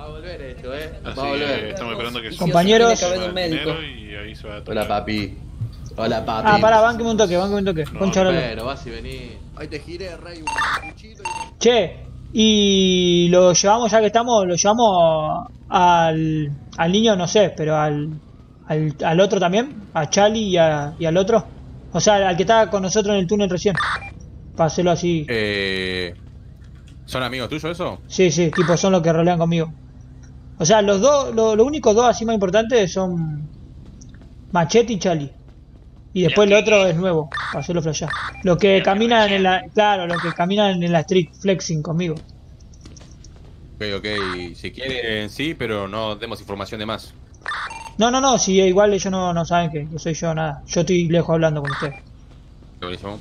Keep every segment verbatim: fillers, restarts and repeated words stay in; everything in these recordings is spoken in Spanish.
a volver esto, eh. Va Así a volver. que estamos esperando que Compañeros. suba el dinero y ahí se va a tocar. Hola, papi. Hola, papi. Ah, pará, bánqueme un toque, bánqueme un toque. No, Concha de la lora. Bueno, vas y vení. Ahí te giré, Rey, un cuchito y... Che, y lo llevamos, ya que estamos, lo llevamos al, al niño, no sé, pero al, al, al otro también, a Charlie y, a, y al otro. O sea, al que estaba con nosotros en el túnel recién. Para hacerlo así. Eh, ¿Son amigos tuyos eso? Sí, sí, tipo son los que rolean conmigo. O sea, los dos, lo- los únicos dos así más importantes son Machete y Charlie. Y después el otro es nuevo, para hacerlo flashear. Los que caminan en la, claro, los que caminan en la street flexing conmigo. Ok, ok, si quieren sí, pero no demos información de más. No, no, no, si igual ellos no, no saben que yo soy yo, nada. Yo estoy lejos hablando con ustedes. Buenísimo.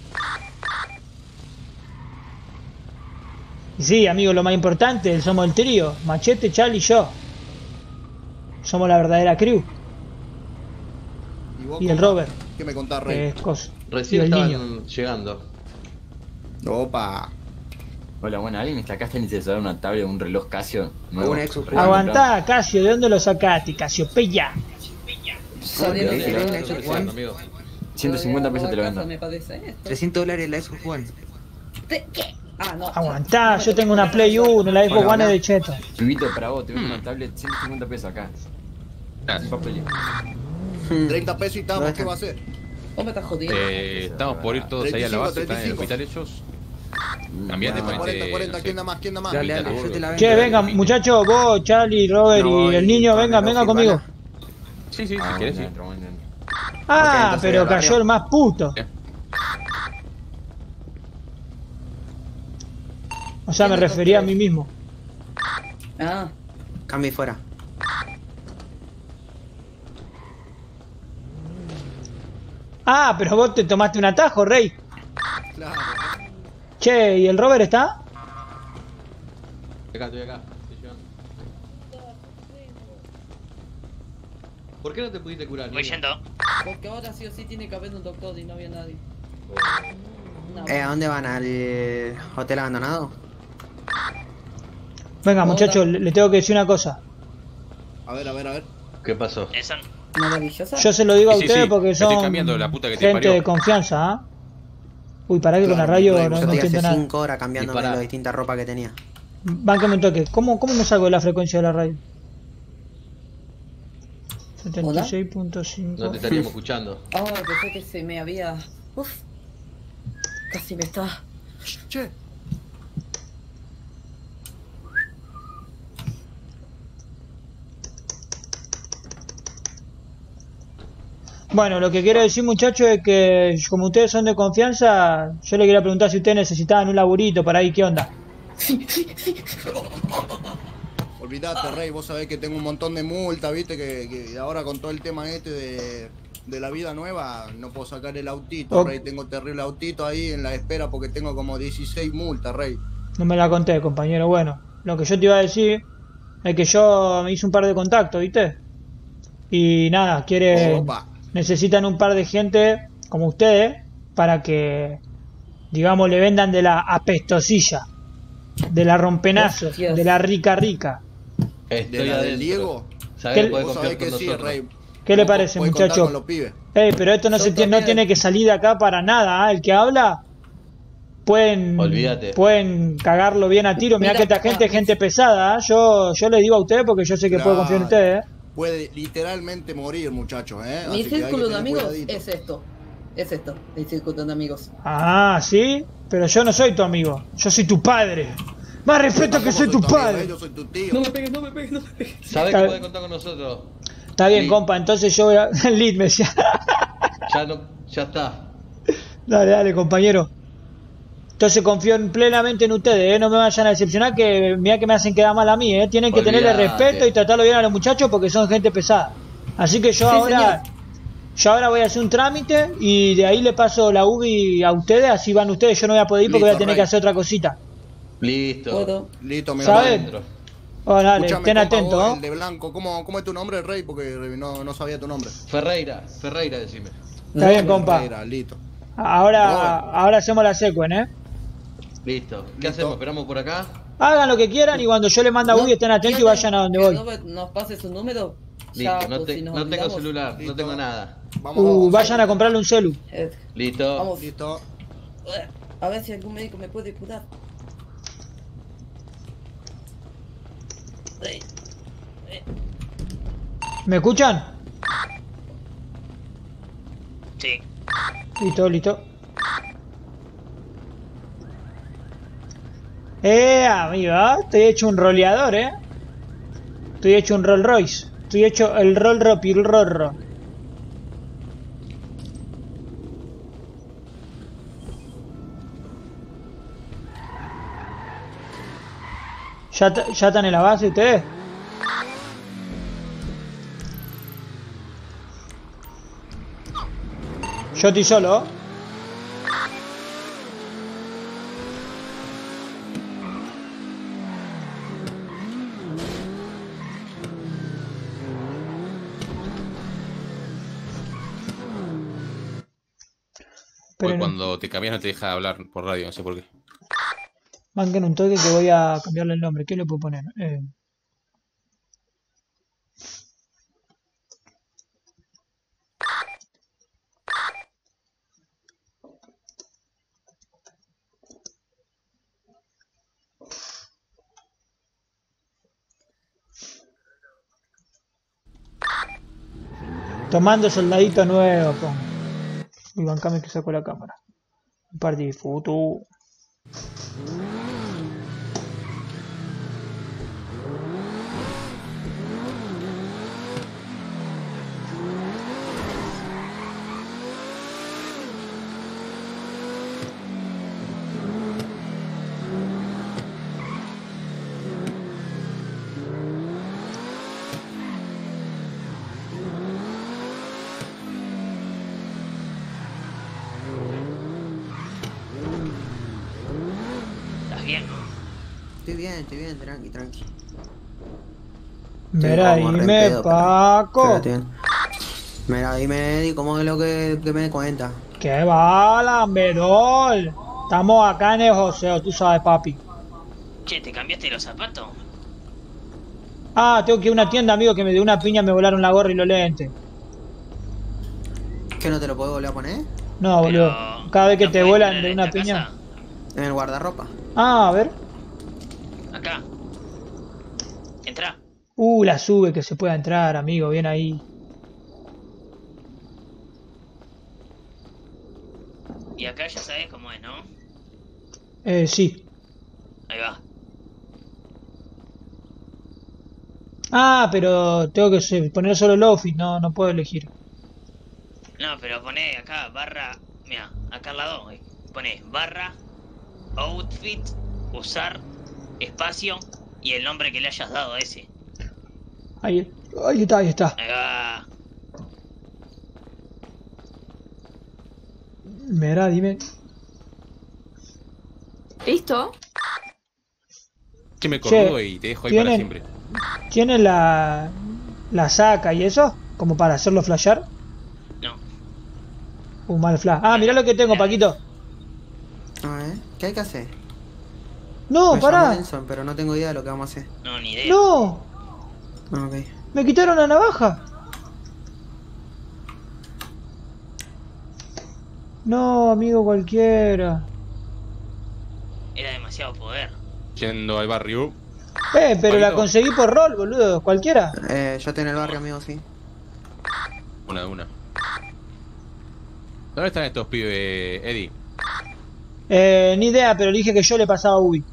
Y sí, amigo, lo más importante, somos el trío, Machete, Charlie y yo. Somos la verdadera crew. vos Y el cómo- Robert, ¿Qué me contás, que Rey? es cosa. Recién Y el estaban niño. llegando. Opa. Hola, bueno, alguien está acá, está necesitando una tablet o un reloj Casio. Nuevo. Un Xbox One. Aguantá, Casio, ¿de dónde lo sacaste, Casio? Pella. ¿Sabes ¿Dónde qué? es La- la Xbox One? amigo. ciento cincuenta pesos te lo vendo. Me parece esto. trescientos dólares la Xbox One. ¿De qué? Ah, no. Aguantá, yo tengo una Play uno, la Xbox Bueno, One es acá. de cheto. Pibito, para vos, te vendo una tablet, ciento cincuenta pesos acá. Gracias. Papel. treinta pesos y estamos, ¿qué va a hacer? Vos me estás jodiendo. Eh, estamos por ir todos ahí a la base, están en el treinta y cinco. hospital ellos. Cambiate, cuarenta, ponete. cuarenta, no sé, ¿quién da más? ¿Quién da más? Dale, dale, yo te la Che, vengan, muchachos, vos, Charlie, Robert No, y el y niño, con vengan, el vengan Oji, conmigo. Sí, sí, si Ah, querés, sí. bueno, bueno, bueno. Ah, Ok, entonces, pero barrio. cayó el más puto. ¿Qué? O sea, me refería a mí mismo. Ah, Cambie fuera. Ah, pero vos te tomaste un atajo, Rey. Claro. Che, ¿y el Robert está? Acá, estoy acá. Estoy llegando. ¿Por qué no te pudiste curar? Voy niño? yendo. porque ahora sí o sí tiene que haber un doctor y no había nadie. No. Eh, ¿a dónde van? ¿Al hotel abandonado? Venga, Hola. muchachos, le, le tengo que decir una cosa. A ver, a ver, a ver. ¿Qué pasó? Eso. Maravillosa. Yo se lo digo a Sí, sí, ustedes sí, porque me estoy son cambiando la puta que te gente parió. de confianza, ¿ah? Uy, pará que con la Claro, radio Rey, no, vos no Yo estoy entiendo hace nada. cinco horas cambiándome Dispará. las distintas ropas que tenía. Bánqueme un toque. ¿Cómo, ¿Cómo me salgo de la frecuencia de la radio? setenta y seis punto cinco. No te estaríamos escuchando. Oh, pensé que se me había. Uf. Casi me está. Che. Bueno, lo que quiero decir, muchachos, es que como ustedes son de confianza, yo le quería preguntar si ustedes necesitaban un laburito para ahí, ¿qué onda? Olvídate, Rey, vos sabés que tengo un montón de multas, viste, que, que ahora con todo el tema este de, de la vida nueva, no puedo sacar el autito, Oh. Rey, tengo terrible autito ahí en la espera porque tengo como dieciséis multas, Rey. No me la conté, compañero. Bueno, lo que yo te iba a decir es que yo me hice un par de contactos, ¿viste? Y nada, quiere... Opa. Necesitan un par de gente como ustedes para que, digamos, le vendan de la apestosilla, de la rompenazo, Hostias. de la rica rica. ¿De Estoy la del adentro. Diego? Sabés ¿Qué- que podés Vos confiar sabés con que sí, nosotros. Rey. ¿Qué le Vos parece, podés contar muchacho? con los pibes. Ey, pero esto no, Yo se tiene, no también. tiene que salir de acá para nada, ¿ah? El que habla pueden Olvídate. pueden cagarlo bien a tiro. Mirá Mira, que esta gente es ah, gente pesada, ¿ah? Yo yo le digo a ustedes porque yo sé que puedo Claro. confiar en ustedes, ¿eh? Puede literalmente morir, muchachos, ¿eh? Mi Así que hay círculo que de tener amigos cuidadito. es esto. Es esto, el círculo de amigos. Ah, ¿sí? Pero yo no soy tu amigo, yo soy tu padre. Más respeto que Tampoco soy tu amigo, padre. ¿eh? Yo soy tu tío. No me pegues, no me pegues, no me pegues. Sabés Está- que podés contar con nosotros. Está bien, Sí. compa, entonces yo voy a... El lead me decía. Ya no, ya está. Dale, dale, compañero. Entonces confío en- plenamente en ustedes, ¿eh? No me vayan a decepcionar que mira que me hacen quedar mal a mí, ¿eh? Tienen que tenerle Olvídate. respeto y tratarlo bien a los muchachos porque son gente pesada. Así que yo Sí, ahora... Yo ahora voy a hacer un trámite y de ahí le paso la U B I a ustedes, así van ustedes, yo no voy a poder ir porque Listo, voy a tener Rey. que hacer otra cosita. Listo. Puedo. Listo, mi ¿Sabes? Rey. Adentro. Oh, dale, Escuchame, estén compa, atentos, vos, ¿no? el de blanco, ¿cómo, ¿cómo es tu nombre, Rey? Porque no, no sabía tu nombre. Ferreira, Ferreira, decime. Está bien, compa. Ferreira, listo. Ahora, Robert. ahora hacemos la secuen, ¿eh? Listo. ¿Qué Listo. hacemos? ¿Esperamos por acá? Hagan lo que quieran y cuando yo le mando a Woody estén atentos y vayan a donde que voy. no nos pase su número. Listo, Ya, no, pues, te- si nos no tengo olvidamos. celular, Listo. no tengo nada. Vamos, Uh, vamos. vayan a comprarle un celu. Eh, Listo. Vamos. Listo. A ver si algún médico me puede curar. Ey, ¿Me escuchan? Sí. Listo, listo. Eh, amigo, estoy hecho un roleador, eh. Estoy hecho un Rolls Royce. Estoy hecho el Roll Ropi, el Rorro. ¿Ya, ta- ¿Ya están en la base ustedes? Yo estoy solo. Porque Pero cuando te cambias no te deja hablar por radio, no sé por qué. manquen un toque que voy a cambiarle el nombre. ¿Qué le puedo poner? Eh, Tomando soldadito nuevo, pongo. Y bancame que saco la cámara. Party foto. ¿Estás bien, no? Estoy bien, estoy bien, tranqui, tranqui. Mira, como re dime, pedo, pero- Paco. pero estoy bien. Mira, dime, Eddie, ¿cómo es lo que, que me cuenta? ¿Qué bala, Medol? Estamos acá en el joseo, tú sabes, papi. Che, ¿te cambiaste los zapatos? Ah, tengo que ir a una tienda, amigo, que me dio una piña, me volaron la gorra y los lentes. ¿Que no te lo puedo volver a poner? No, boludo. Pero, Cada vez que ¿no te podés vuelan poner de en una esta piña. En el guardarropa. Ah, a ver. casa? Acá. Entra. Uh, la sube que se pueda entrar, amigo, bien ahí. Y acá ya sabes cómo es, ¿no? Eh, sí. Ahí va. Ah, pero tengo que se- poner solo el outfit, no, no puedo elegir. No, pero poné acá barra. Mira, acá al lado. eh, Poné barra, outfit, usar, espacio y el nombre que le hayas dado a ese. Ahí, ahí está, ahí está. Ahí va. Mira, dime. ¿Listo? Que me Che, corrudo y te dejo ahí para ¿tienen- siempre. ¿Tiene la, la saca y eso? Como para hacerlo flashear. No. Uh, mal flash. Ah, mirá lo que tengo, Paquito. A ver, ¿qué hay que hacer? No, Me pará. llamo Nelson, pero no tengo idea de lo que vamos a hacer. No, ni idea. No, Ah, ok. me quitaron la navaja. No, amigo cualquiera. Era demasiado poder. Yendo al barrio. Eh, pero la Paquito. conseguí por rol, boludo. Cualquiera. Eh, yo estoy en el barrio, amigo, sí. Una de una. ¿Dónde están estos pibes, Eddie? Eh, ni idea, pero le dije que yo le pasaba a Ubi.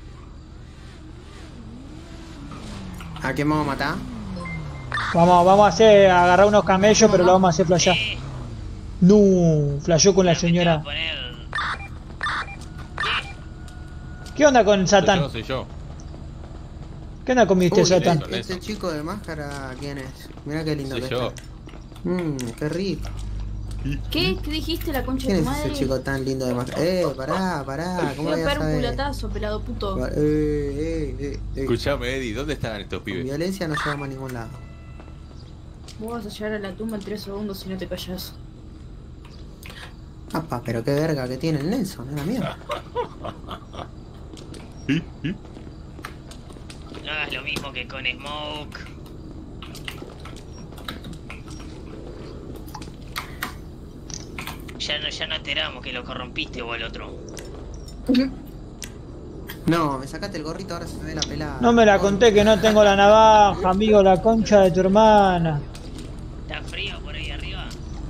¿A quién vamos a matar? Vamos, vamos a hacer, a agarrar unos camellos, pero lo vamos a hacer flashear. Eh, No, flasheó con la creo que te va a señora. poner... ¿Qué? ¿Qué onda con Soy yo, Satán? soy yo. ¿Qué onda con mister Uy, Satán? Nelson. este chico de máscara, ¿quién es? Mira qué lindo Soy que yo. está. Mmm, qué rico. ¿Qué? ¿Qué dijiste, la concha de ¿Quién tu es ese madre? chico tan lindo de máscara? Eh, pará, pará, ¿cómo Voy voy a a pegar un saber? culatazo, pelado puto. Eh, eh, eh, eh. Escuchame, Eddie, ¿dónde están estos Con pibes? violencia no llevamos a ningún lado. Vos vas a llegar a la tumba en tres segundos si no te callas. Apa, pero qué verga que tiene el Nelson, era mierda. No hagas lo mismo que con Smoke. Ya no, ya no enteramos que lo corrompiste o el otro. No, me sacaste el gorrito, ahora se me ve la pelada. No me la conté que no tengo la navaja, amigo, la concha de tu hermana. ¿Está frío por ahí arriba?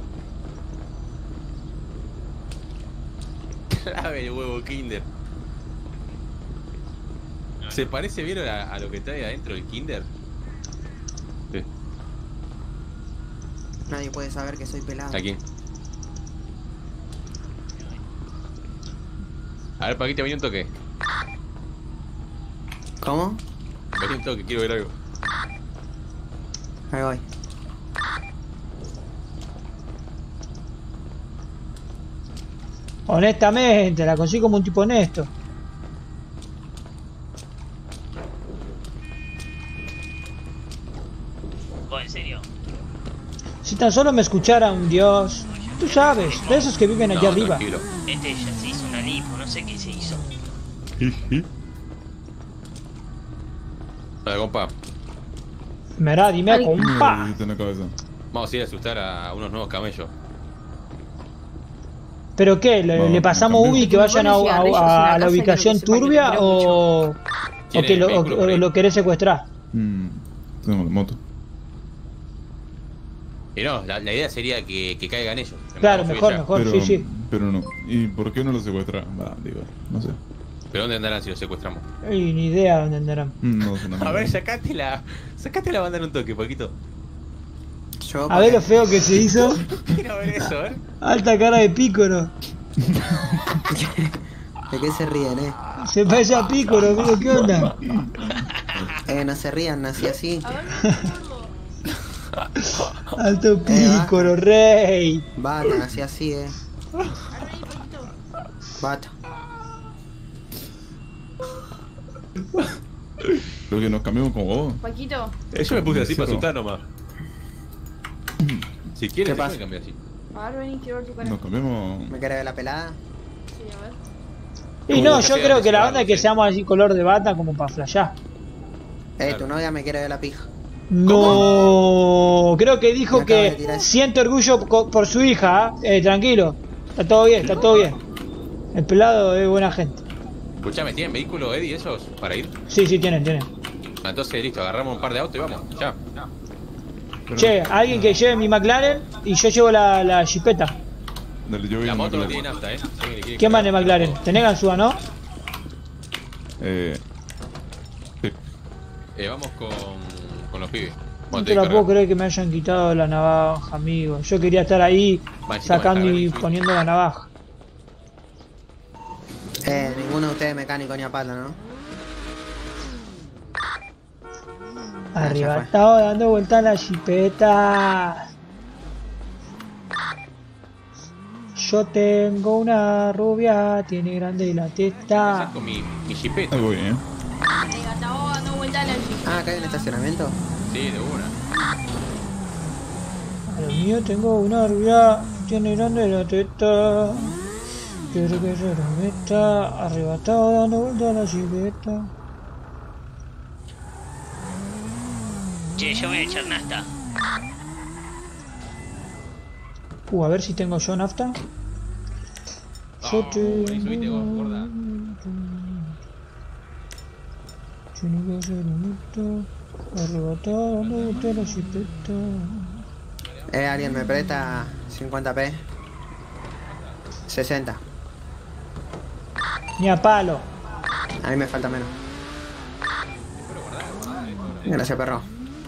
Clave el huevo Kinder. ¿Se parece bien a, a lo que trae adentro el Kinder? Sí. Nadie puede saber que soy pelado. Aquí. A ver, Paquita, vení un toque. ¿Cómo? Vení un toque, quiero ver algo. Ahí voy. Honestamente, la consigo como un tipo honesto. ¿Vos en serio? Si tan solo me escuchara un dios. Tú sabes, de esos que viven allá No, arriba. tranquilo. Este ya se hizo una lipo, no sé qué se hizo. Dale, compa. Mirá, dime, compa. En la cabeza. Vamos a ir a asustar a unos nuevos camellos. ¿Pero qué? ¿Le, Vamos, le pasamos cambiamos. Ubi y que vayan a, a- a la ubicación turbia o, o ¿Tiene que lo, vehículo o- por ahí? o lo querés secuestrar? Mm, tengo la moto. Y no, la, la idea sería que, que caigan ellos. Claro, Vamos a mejor, ya. mejor, Pero, sí, sí. pero no. ¿Y por qué no lo secuestraron? Va, digo, no sé. ¿Pero dónde andarán si los secuestramos? Ay, ni idea dónde andarán. Mm, No sé, no A ver, sacate la. Sacate la banda en un toque, Paquito. Yo, A ver lo feo que se hizo. Quiero ver eso, ¿eh? Alta cara de Pícoro. ¿de qué se ríen, eh? Se parece a Pícoro, amigo, ¿qué onda? Eh, no se rían, nací así. Alto Pícoro, rey. Bata, nací así, eh. Bata. Creo que nos cambiamos con vos. Paquito, Eh, Yo me puse así para Cero. asustar nomás. Si quieres, ¿Qué se pasa? puede cambiar así. a ver, vení, quiero ver tu cara. Nos cambiamos. ¿Me querés ver la pelada? Sí, a ver. Y no, Como yo que creo sea que la onda es que sí. seamos así color de bata como para flashear. Eh, Claro. tu novia me quiere ver la pija. No, creo que dijo Me acaba de que tirar. siente orgullo co- por su hija, ¿eh? Eh, tranquilo. Está todo bien, está todo bien. El pelado es buena gente. Escuchame, ¿tienen vehículo, Eddie, esos para ir? Sí, sí, tienen, tienen. Ah, entonces, listo, agarramos un par de autos y vamos. Ya. Che, alguien que lleve mi McLaren y yo llevo la, la Jeepeta. Dale, yo voy La en moto no McLaren. tiene nafta, ¿eh? Si alguien le quiere ¿Quién va en el cargar. McLaren? ¿Tenés ganzúa, no? Eh. Sí. Eh, vamos con, con los pibes. No Bueno, te la puedo creer que me hayan quitado la navaja, amigo. Yo quería estar ahí Manchito, sacando manejar, y difícil. poniendo la navaja. Eh, ninguno de ustedes es mecánico ni a palo, ¿no? Arriba fue. estaba dando vueltas la Jeepeta. Yo tengo una rubia, tiene grande la testa. con mi, mi jipeta. Ahí voy, eh. Venga, estamos dando vuelta a la jeep. Ah, acá hay un estacionamiento. Sí, de una. A lo mío tengo una rubia, tiene grande la teta. Quiero que se la meta. Arrebatado dando vueltas la Jeepeta. Che, yo voy a echar nafta. Uh, a ver si tengo yo nafta. Yo Oh, tengo ahí subiste vos, gorda. Tiene que se la meta. Arrebatado dando vueltas la Jeepeta. Eh, alguien me presta cincuenta p. sesenta. Ni a palo. A mí me falta menos. Gracias, perro.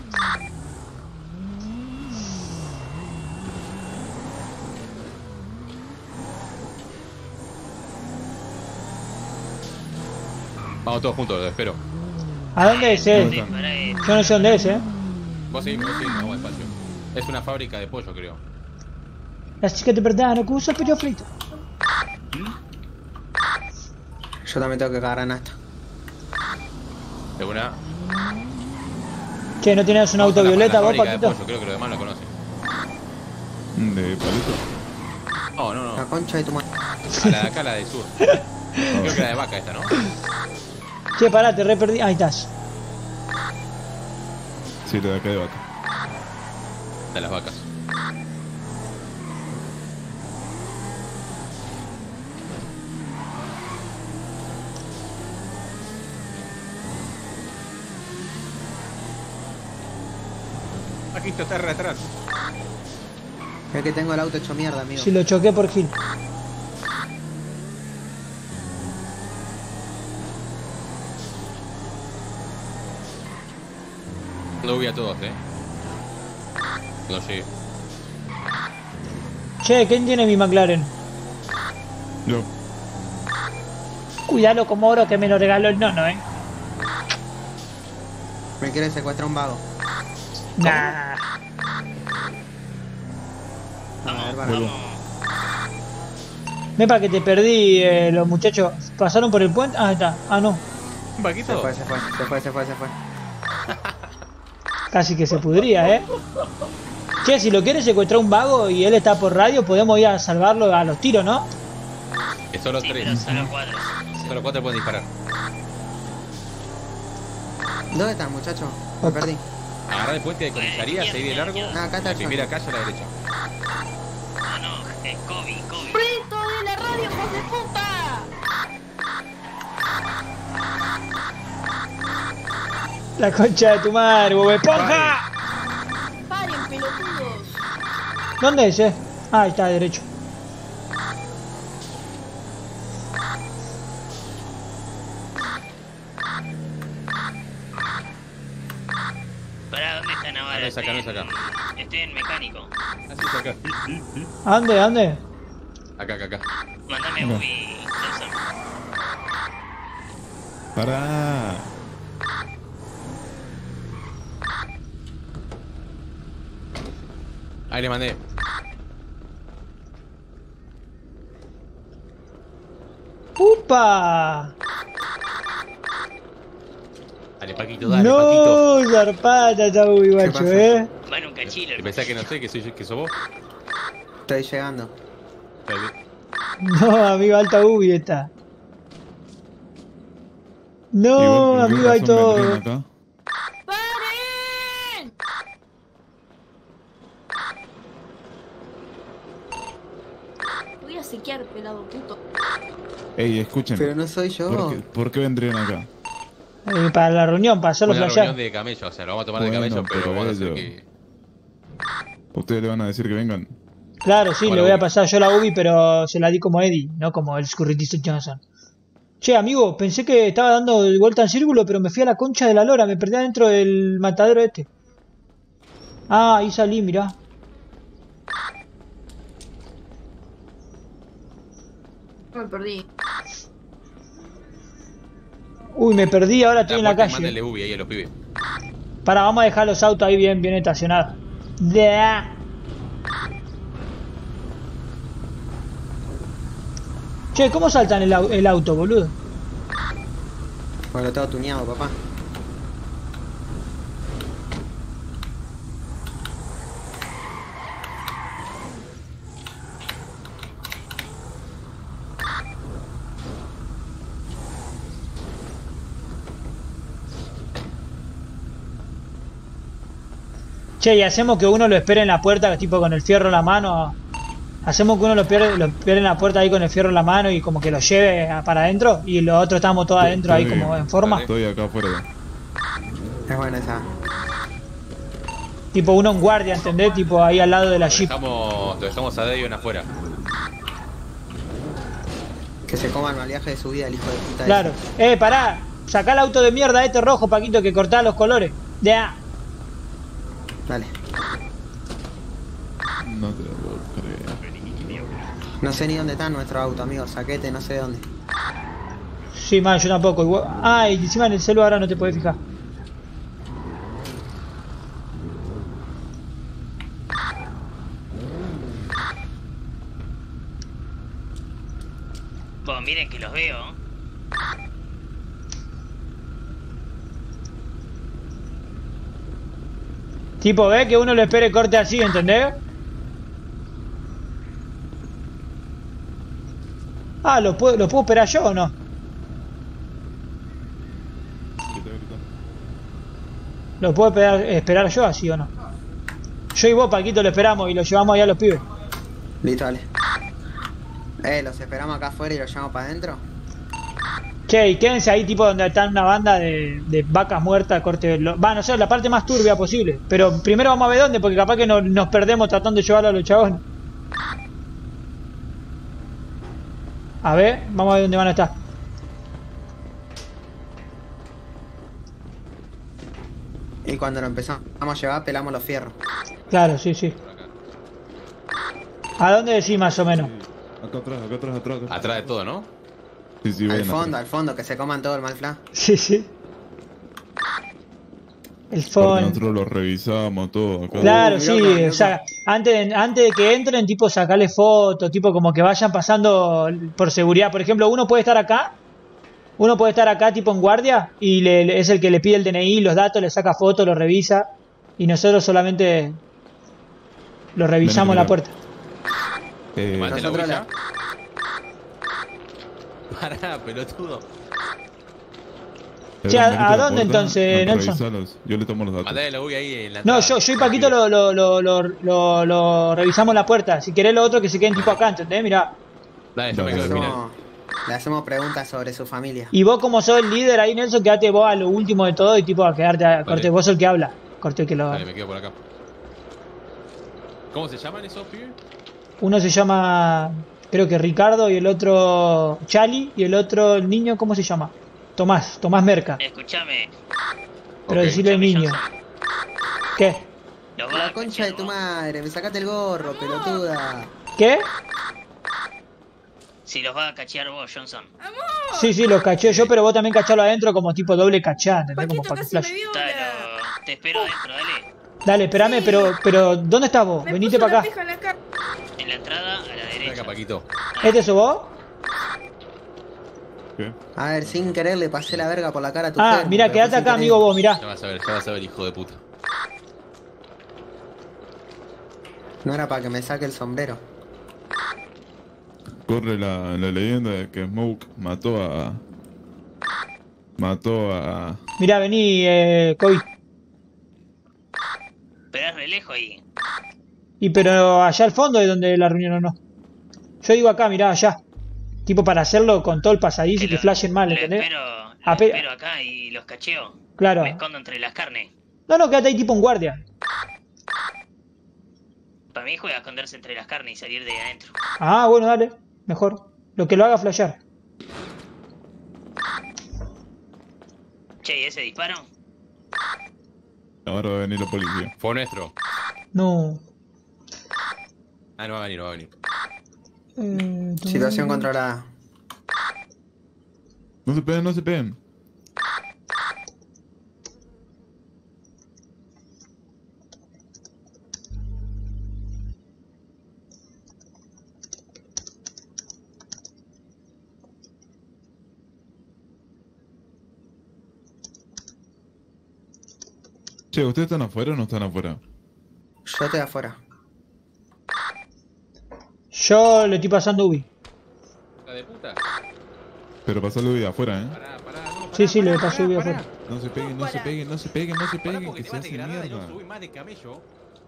Vamos todos juntos, lo espero. ¿A dónde es él? Sí, pará, eh. Yo no sé dónde es, eh. Vos seguís, vos seguís, vamos despacio. Es una fábrica de pollo, creo. Las chicas de verdad no usan pollo frito. Yo también tengo que cagar en esto. De una. Che, ¿no tienes un Vamos auto a la- violeta la vos, fábrica de Paquito? pollo, creo que los demás lo conocen. De palito. No, no, La no. concha de tu madre. A la de acá, la del sur. Creo que la de vaca esta, ¿no? Che, pará, te re perdí. Ahí estás. Sí, la de acá de vaca. De las vacas. Aquí está re atrás. Es que tengo el auto hecho mierda, amigo. Si lo choqué por Gil. Lo vi a todos, eh. No sé. Che, ¿quién tiene mi McLaren? Yo. Cuidado como oro que me lo regaló el nono, eh. Me quiere secuestrar un vago. Nah. A ver, para. Vuelvo. Ven para que te perdí, eh, los muchachos. ¿Pasaron por el puente? Ah, ahí está. Ah, no. ¿Un Se vaquito? fue, se fue, se fue, se fue, se fue. Casi que se pudría, eh. Che, si lo quiere secuestrar un vago y él está por radio, podemos ir a salvarlo a los tiros, ¿no? Es solo Sí, pero tres. solo cuatro. Solo cuatro pueden disparar. ¿Dónde están, muchachos? Me perdí. Agarrar el puente de comisaría, seguir de largo. Ah, acá está La el primera calle a la derecha. No, no, es Kobe, Kobe. ¡Frito de la radio, hijos de puta! La concha de tu madre, Bob Esponja. ¡Paren, pelotudos! ¿Dónde es, eh? Ah, ahí está, derecho. ¿Para dónde están ahora? Ah, no es acá, no es acá. Estoy en- Estoy en mecánico. Así es acá. ¿A dónde? ¿A dónde? Acá, acá, acá. Mándame No. Ubi, Nelson. Pará. Ahí le mandé. ¡Upa! Dale, Paquito, dale, Paquito. No, zarpata esta Ubi, guacho, pasa? eh. Va en un cachilo. ¿Te pensás que no sé que soy yo, que sos vos? Estoy llegando. Dale. No, amigo, alta Ubi esta. No, Igual, ¿por qué amigo, hay razón todo. vendrían acá? ¡Paren! Voy a sequear, pelado puto. Ey, escuchen. Pero no soy yo. ¿Por qué, por qué vendrían acá? Eh, para la reunión, para hacerlo Una flashear. reunión de camello, o sea, lo vamos a tomar de Bueno, camello, pero pero vamos a hacer ello. que... Ustedes le van a decir que vengan. Claro, sí, Bueno, le voy a Ubi. pasar yo la Ubi, pero se la di como Eddie, no como el escurridito Johnson. Che, amigo, pensé que estaba dando vuelta en círculo, pero me fui a la concha de la lora, me perdí adentro del matadero este. Ah, ahí salí, mirá. Me perdí. Uy, me perdí, ahora estoy en la calle. Mándenle Ubi ahí a los pibes. Para, vamos a dejar los autos ahí bien, bien estacionados. Ya. Che, ¿cómo saltan el, au- el auto, boludo? Bueno, lo tengo tuneado, papá. Che, y hacemos que uno lo espere en la puerta, tipo con el fierro en la mano. Hacemos que uno lo espere, lo espere en la puerta ahí con el fierro en la mano y como que lo lleve a- para adentro. Y los otros estamos todos adentro ahí Estoy- como en forma. Estoy acá afuera. Es buena esa. Tipo uno en guardia, ¿entendés? Tipo ahí al lado de la Lo jeep. dejamos, lo dejamos a Davion afuera. Que se coma el maleaje de su vida el hijo de puta. Claro. Eh, pará. Sacá el auto de mierda este rojo, Paquito, que cortá los colores. Ya. ese. Dale. No te lo puedo creer. No sé ni dónde está nuestro auto, amigo. Saquete, no sé de dónde. Sí, man, yo tampoco. Igual... Ah, y encima en el celular ahora no te puedes fijar. Vos, miren que los veo. Tipo, ve que uno lo espere corte así, ¿entendés? Ah, ¿lo puedo, ¿lo puedo esperar yo o no? ¿Lo puedo esperar, esperar yo así o no? Yo y vos, Paquito, lo esperamos y lo llevamos allá a los pibes. Listo, dale. Eh, los esperamos acá afuera y los llevamos para adentro. Che, y quédense ahí tipo donde está una banda de, de vacas muertas, corte... Lo, va, no sé, la parte más turbia posible. Pero primero vamos a ver dónde, porque capaz que no, nos perdemos tratando de llevarlo a los chabones. A ver, vamos a ver dónde van a estar. Y cuando lo empezamos a llevar, pelamos los fierros. Claro, sí, sí. ¿A dónde decís más o menos? Acá atrás, acá atrás, atrás. Atrás, Atrás de todo, ¿no? Sí, sí, Al ven, fondo, atrás. al fondo, que se coman todo el malfla. Sí, sí. El Porque fondo. nosotros lo revisamos todo acá. Claro, Uy, sí, loco, loco. o sea, antes, antes de que entren, tipo, sacarle fotos, tipo, como que vayan pasando por seguridad. Por ejemplo, uno puede estar acá, uno puede estar acá, tipo, en guardia, y le, le- es el que le pide el D N I, los datos, le saca fotos, lo revisa, y nosotros solamente lo revisamos Ven, la mira. puerta. Eh, ¿Tomaste la nosotros huella? Pará, pelotudo. pero Che, ¿a- venite a la dónde puerta, entonces, nos Nelson? revisalos. Yo le tomo los datos. Mandale la huella ahí en la No, entrada. yo, yo y Paquito lo, lo, lo, lo, lo, lo revisamos la puerta. Si querés lo otro, que se queden tipo acá, ¿entendés? Mirá. Dale, yo me Dale, quedo al dale. final. Hacemos- le hacemos preguntas sobre su familia. Y vos, como sos el líder ahí, Nelson, quedate vos a lo último de todo y tipo a quedarte a corte. Vos sos el que habla. Corte el que lo. Dale, me quedo por acá. ¿Cómo se llaman esos pibes? Uno se llama, creo que Ricardo, y el otro Chali, y el otro, el niño, ¿cómo se llama? Tomás, Tomás Merca. Escúchame. Pero Ok. decirle niño. ¿Qué? Los va La a concha de cachar tu vos. madre, me sacaste el gorro, pelotuda. ¿Qué? Si los va a cachear vos, Johnson. Sí, sí, los caché yo, pero vos también cachalo adentro como tipo doble cachá, ¿entendés? Como Paquito para que casi me flash. viola. Dale, te espero adentro, dale. Dale, espérame, pero, pero, ¿dónde estás vos? Me Venite puso para una acá. pija en la cara. En la entrada, a la Ven derecha. acá, Paquito. ¿Este sos vos? ¿Qué? A ver, sin querer le pasé la verga por la cara a tu Ah, germo, mira, pero quedate fue sin acá, querer. amigo, vos, mirá. Ya vas a ver, ya vas a ver, hijo de puta. No era para que me saque el sombrero. Corre la, la leyenda de que Smoke mató a... Mató a... Mirá, vení, eh, Kobe. Pero es re lejos ahí. Y pero allá al fondo es donde la reunión o no. Yo digo acá, mirá, allá. Tipo para hacerlo con todo el pasadizo y que Lo- flashen mal, lo ¿entendés? espero, lo Ah, pero- espero acá y los cacheo. Claro. Me escondo entre las carnes. No, no, quédate ahí tipo en guardia. Para mí juega a esconderse entre las carnes y salir de adentro. Ah, bueno, dale. Mejor. Lo que lo haga flashear. Che, ¿y ese disparo? Ahora va a venir la policía. Fue nuestro. No. Ah, no va a venir, no va a venir. Eh, Situación controlada. No se peguen, no se peguen. Che, ¿ustedes están afuera o no están afuera? Yo estoy afuera. Yo le estoy pasando Ubi. ¿La de puta? Pero pasalo de afuera, ¿eh? Pará, pará, no, pará, Sí, sí, le pará, paso pará, Ubi pará. afuera. No se peguen, no se peguen, no se peguen, no se Pará, peguen, porque que te se vas de hace granada y mierda. yo subí más de camello.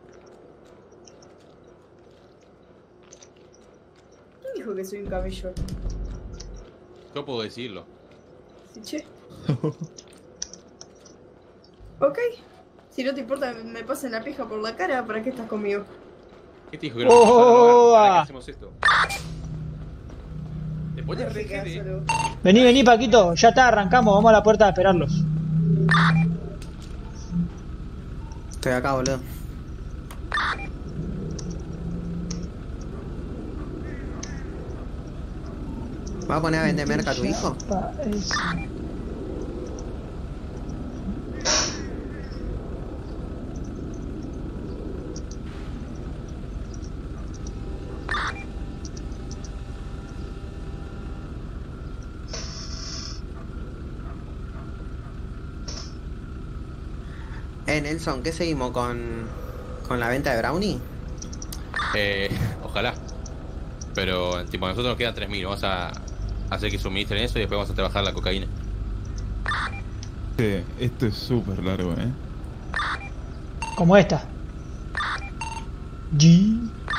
¿Quién dijo que soy un camello? Yo puedo decirlo. Sí, che. Ok. Si no te importa, me pasen la pija por la cara, ¿para qué estás conmigo? ¿Qué te dijo que no? Oh, ¿Para qué ah. hacemos esto? Te pones No re te quedas jede. solo. Vení, vení, Paquito. Ya está, arrancamos. Vamos a la puerta a esperarlos. Estoy acá, boludo. ¿Va a poner a vender merca a tu hijo? Pa- es- Eh, Nelson, ¿qué seguimos con, con la venta de Brownie? Eh, ojalá. Pero, tipo, a nosotros nos quedan tres mil. Vamos a hacer que suministren eso y después vamos a trabajar la cocaína. Sí, esto es súper largo, eh. Como esta. G.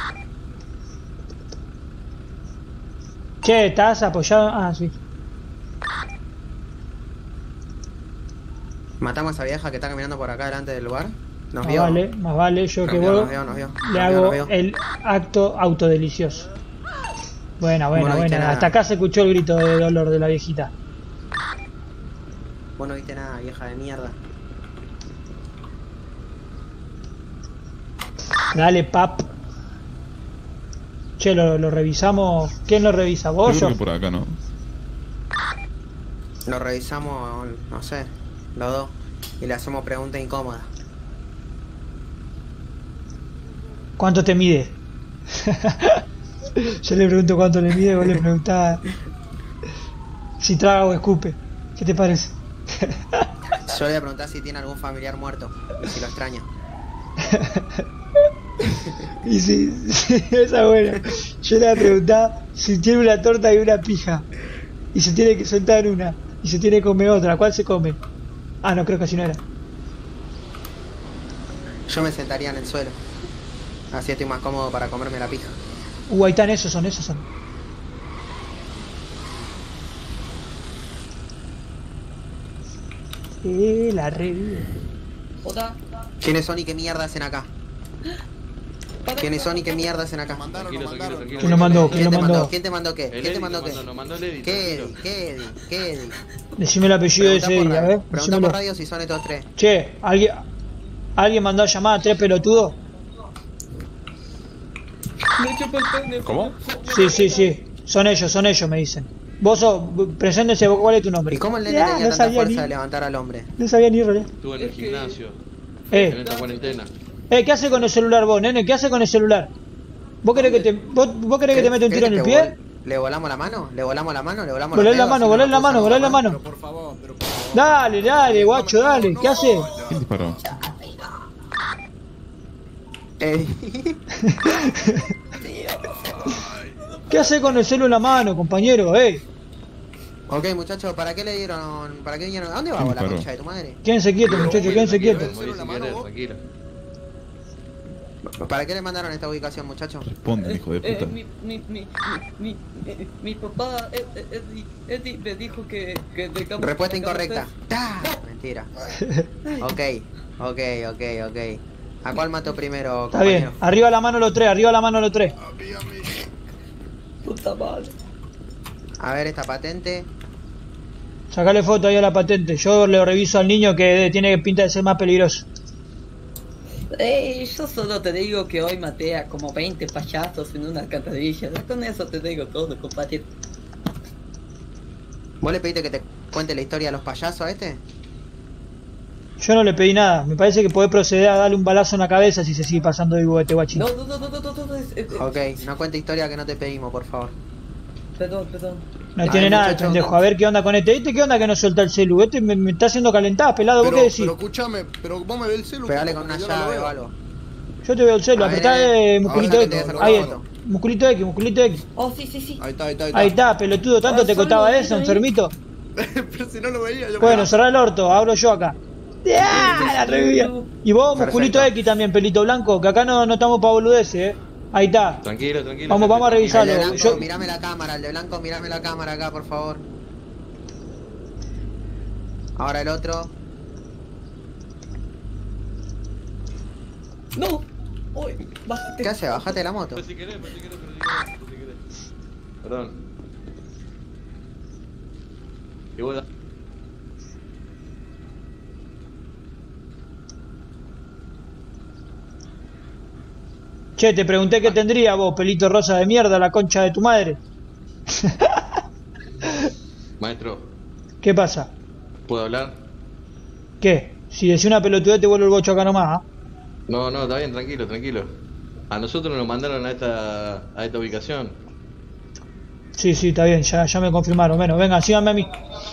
Che, ¿estás apoyado? Ah, sí. Matamos a esa vieja que está caminando por acá delante del lugar. Nos Más vio. vale, más vale yo Nos que vio, vos nos vio, nos vio. le Nos vio, hago nos vio. el acto autodelicioso. Buena, buena, Vos no viste buena. nada. Hasta acá se escuchó el grito de dolor de la viejita. Vos no viste nada, vieja de mierda. Dale, pap. Che, lo, lo revisamos. ¿Quién lo revisa? Yo ¿Vos o creo yo? que por acá, ¿no? Lo revisamos, no sé, los dos. Y le hacemos preguntas incómodas. ¿Cuánto te mide? Yo le pregunto cuánto le mide, vos le preguntás si traga o escupe. ¿Qué te parece? Yo le voy a preguntar si tiene algún familiar muerto y si lo extraña. Y sí, sí, esa es buena. Yo le voy a preguntar si tiene una torta y una pija. Y se tiene que sentar en una. Y se tiene que comer otra. ¿Cuál se come? Ah, no, creo que así no era. Yo me sentaría en el suelo. Así estoy más cómodo para comerme la pija. Uh, ahí están, esos son, esos son. Eh, la revive. Oda. ¿Quiénes son y qué mierda hacen acá? ¿Quiénes son y qué mierda hacen acá? Tranquilo, tranquilo, tranquilo. ¿Quién lo mandó? ¿Quién ¿Quién lo te mandó? mandó? ¿Quién te mandó qué? El ¿Quién te Eddie mandó nos qué? mandó, nos mandó el Eddie, ¿Qué tranquilo. Eddie? ¿Qué Eddie? ¿Qué Eddie? Decime el apellido de Pregunta ese por día, a radio. ver. Pregunta decímelo. por radio si son estos tres. Che, ¿alguien, ¿alguien mandó a llamar a tres pelotudos? Me chupa el pene. ¿Cómo? Sí, sí, sí. Son ellos, son ellos, me dicen. Vos sos, preséntense, ¿cuál es tu nombre? ¿Y cómo el nene Ya, tenía no tanta sabía fuerza ni, de levantar al hombre? no sabía ni realidad. Estuve en el Es que- gimnasio, en Eh, esta cuarentena. eh, ¿qué hace con el celular vos, nene? ¿Qué hace con el celular? ¿Vos querés que te, vos, vos querés que te meta un tiro en el ¿Querés que pie? vol- ¿Le volamos la mano? ¿Le volamos la mano? ¿Le volamos Volé los la dedos? mano, Si volé no la nos mano, pulsamos volé la más? mano. Pero por favor, pero por favor. Dale, dale, guacho, dale. ¿Qué hace? ¿Quién disparó? Eddie. ¿Qué hace con el celu en la mano, compañero? Eh, Ok, muchachos, ¿para qué le dieron? ¿Para qué vinieron? ¿A dónde va ¿Quién la disparó? concha de tu madre? quédense quietos, muchachos, quédense Tranquilo, quietos. morí sin querer, tranquilo. ¿Para qué le mandaron esta ubicación, muchachos? Respondan, hijo de Eh, puta. mi, mi, mi, mi, mi, mi papá, Ed- Ed- Eddie, Eddie me dijo que, que digamos... Respuesta que cada incorrecta. vez- ¡Ta! Mentira. Ok, ok, ok, ok. ¿A cuál mato primero, Está bien, compañero? arriba la mano los tres, arriba la mano los tres. Puta madre. A ver esta patente. Sacale foto ahí a la patente. Yo le reviso al niño que tiene pinta de ser más peligroso. Ey, yo solo te digo que hoy maté a como veinte payasos en una alcantarilla. Ya con eso te digo todo, compadre. ¿Vos le pediste que te cuente la historia de los payasos a este? Yo no le pedí nada. Me parece que podés proceder a darle un balazo en la cabeza si se sigue pasando vivo este guachín. No, no, no, no, no, no, no, es, es- es- Ok, no cuente historia que no te pedimos, por favor. Perdón, perdón. No A tiene ver, nada el muchacho. pendejo. A ver qué onda con este. ¿Este qué onda que no suelta el celu? Este me, me está haciendo calentar, pelado. ¿Vos Pero, qué decís? pero escúchame, pero vos me ves el celu. Pegale con porque una yo no lo llave veo. o algo. Yo te veo el celu. A ver, Apretá eh, eh, musculito ahora X. te voy a sacar Ahí, una foto. musculito X, musculito X. Oh, sí, sí, sí. Ahí está, ahí está, ahí está. Ahí está, pelotudo. ¿Tanto Ah, te solo costaba lo eso, vi ahí. enfermito? Pero si no lo veía, yo Bueno, cerrá el orto. Abro yo acá. ¡Ah, la revivía! Y vos, Perfecto. musculito X también, pelito blanco. Que acá no, no estamos para boludeces, eh. Ahí está. Tranquilo, tranquilo. Vamos, vamos a El de revisarlo. blanco, Yo- mirame la cámara, el de blanco, mirame la cámara acá, por favor. Ahora el otro. No. Uy, bájate. ¿Qué hace? Bájate de la moto. Pero si querés, pero si querés, pero si querés, pero si querés. Perdón. ¿Qué vos da? Che, te pregunté qué tendría vos, pelito rosa de mierda, la concha de tu madre. Maestro, ¿Qué pasa? ¿puedo hablar? ¿Qué? Si decís una pelotudez te vuelvo el bocho acá nomás, ¿ah? No, no, está bien, tranquilo, tranquilo. A nosotros nos mandaron a esta, a esta ubicación. Sí, sí, está bien, ya, ya me confirmaron. Bueno, venga, síganme a mí.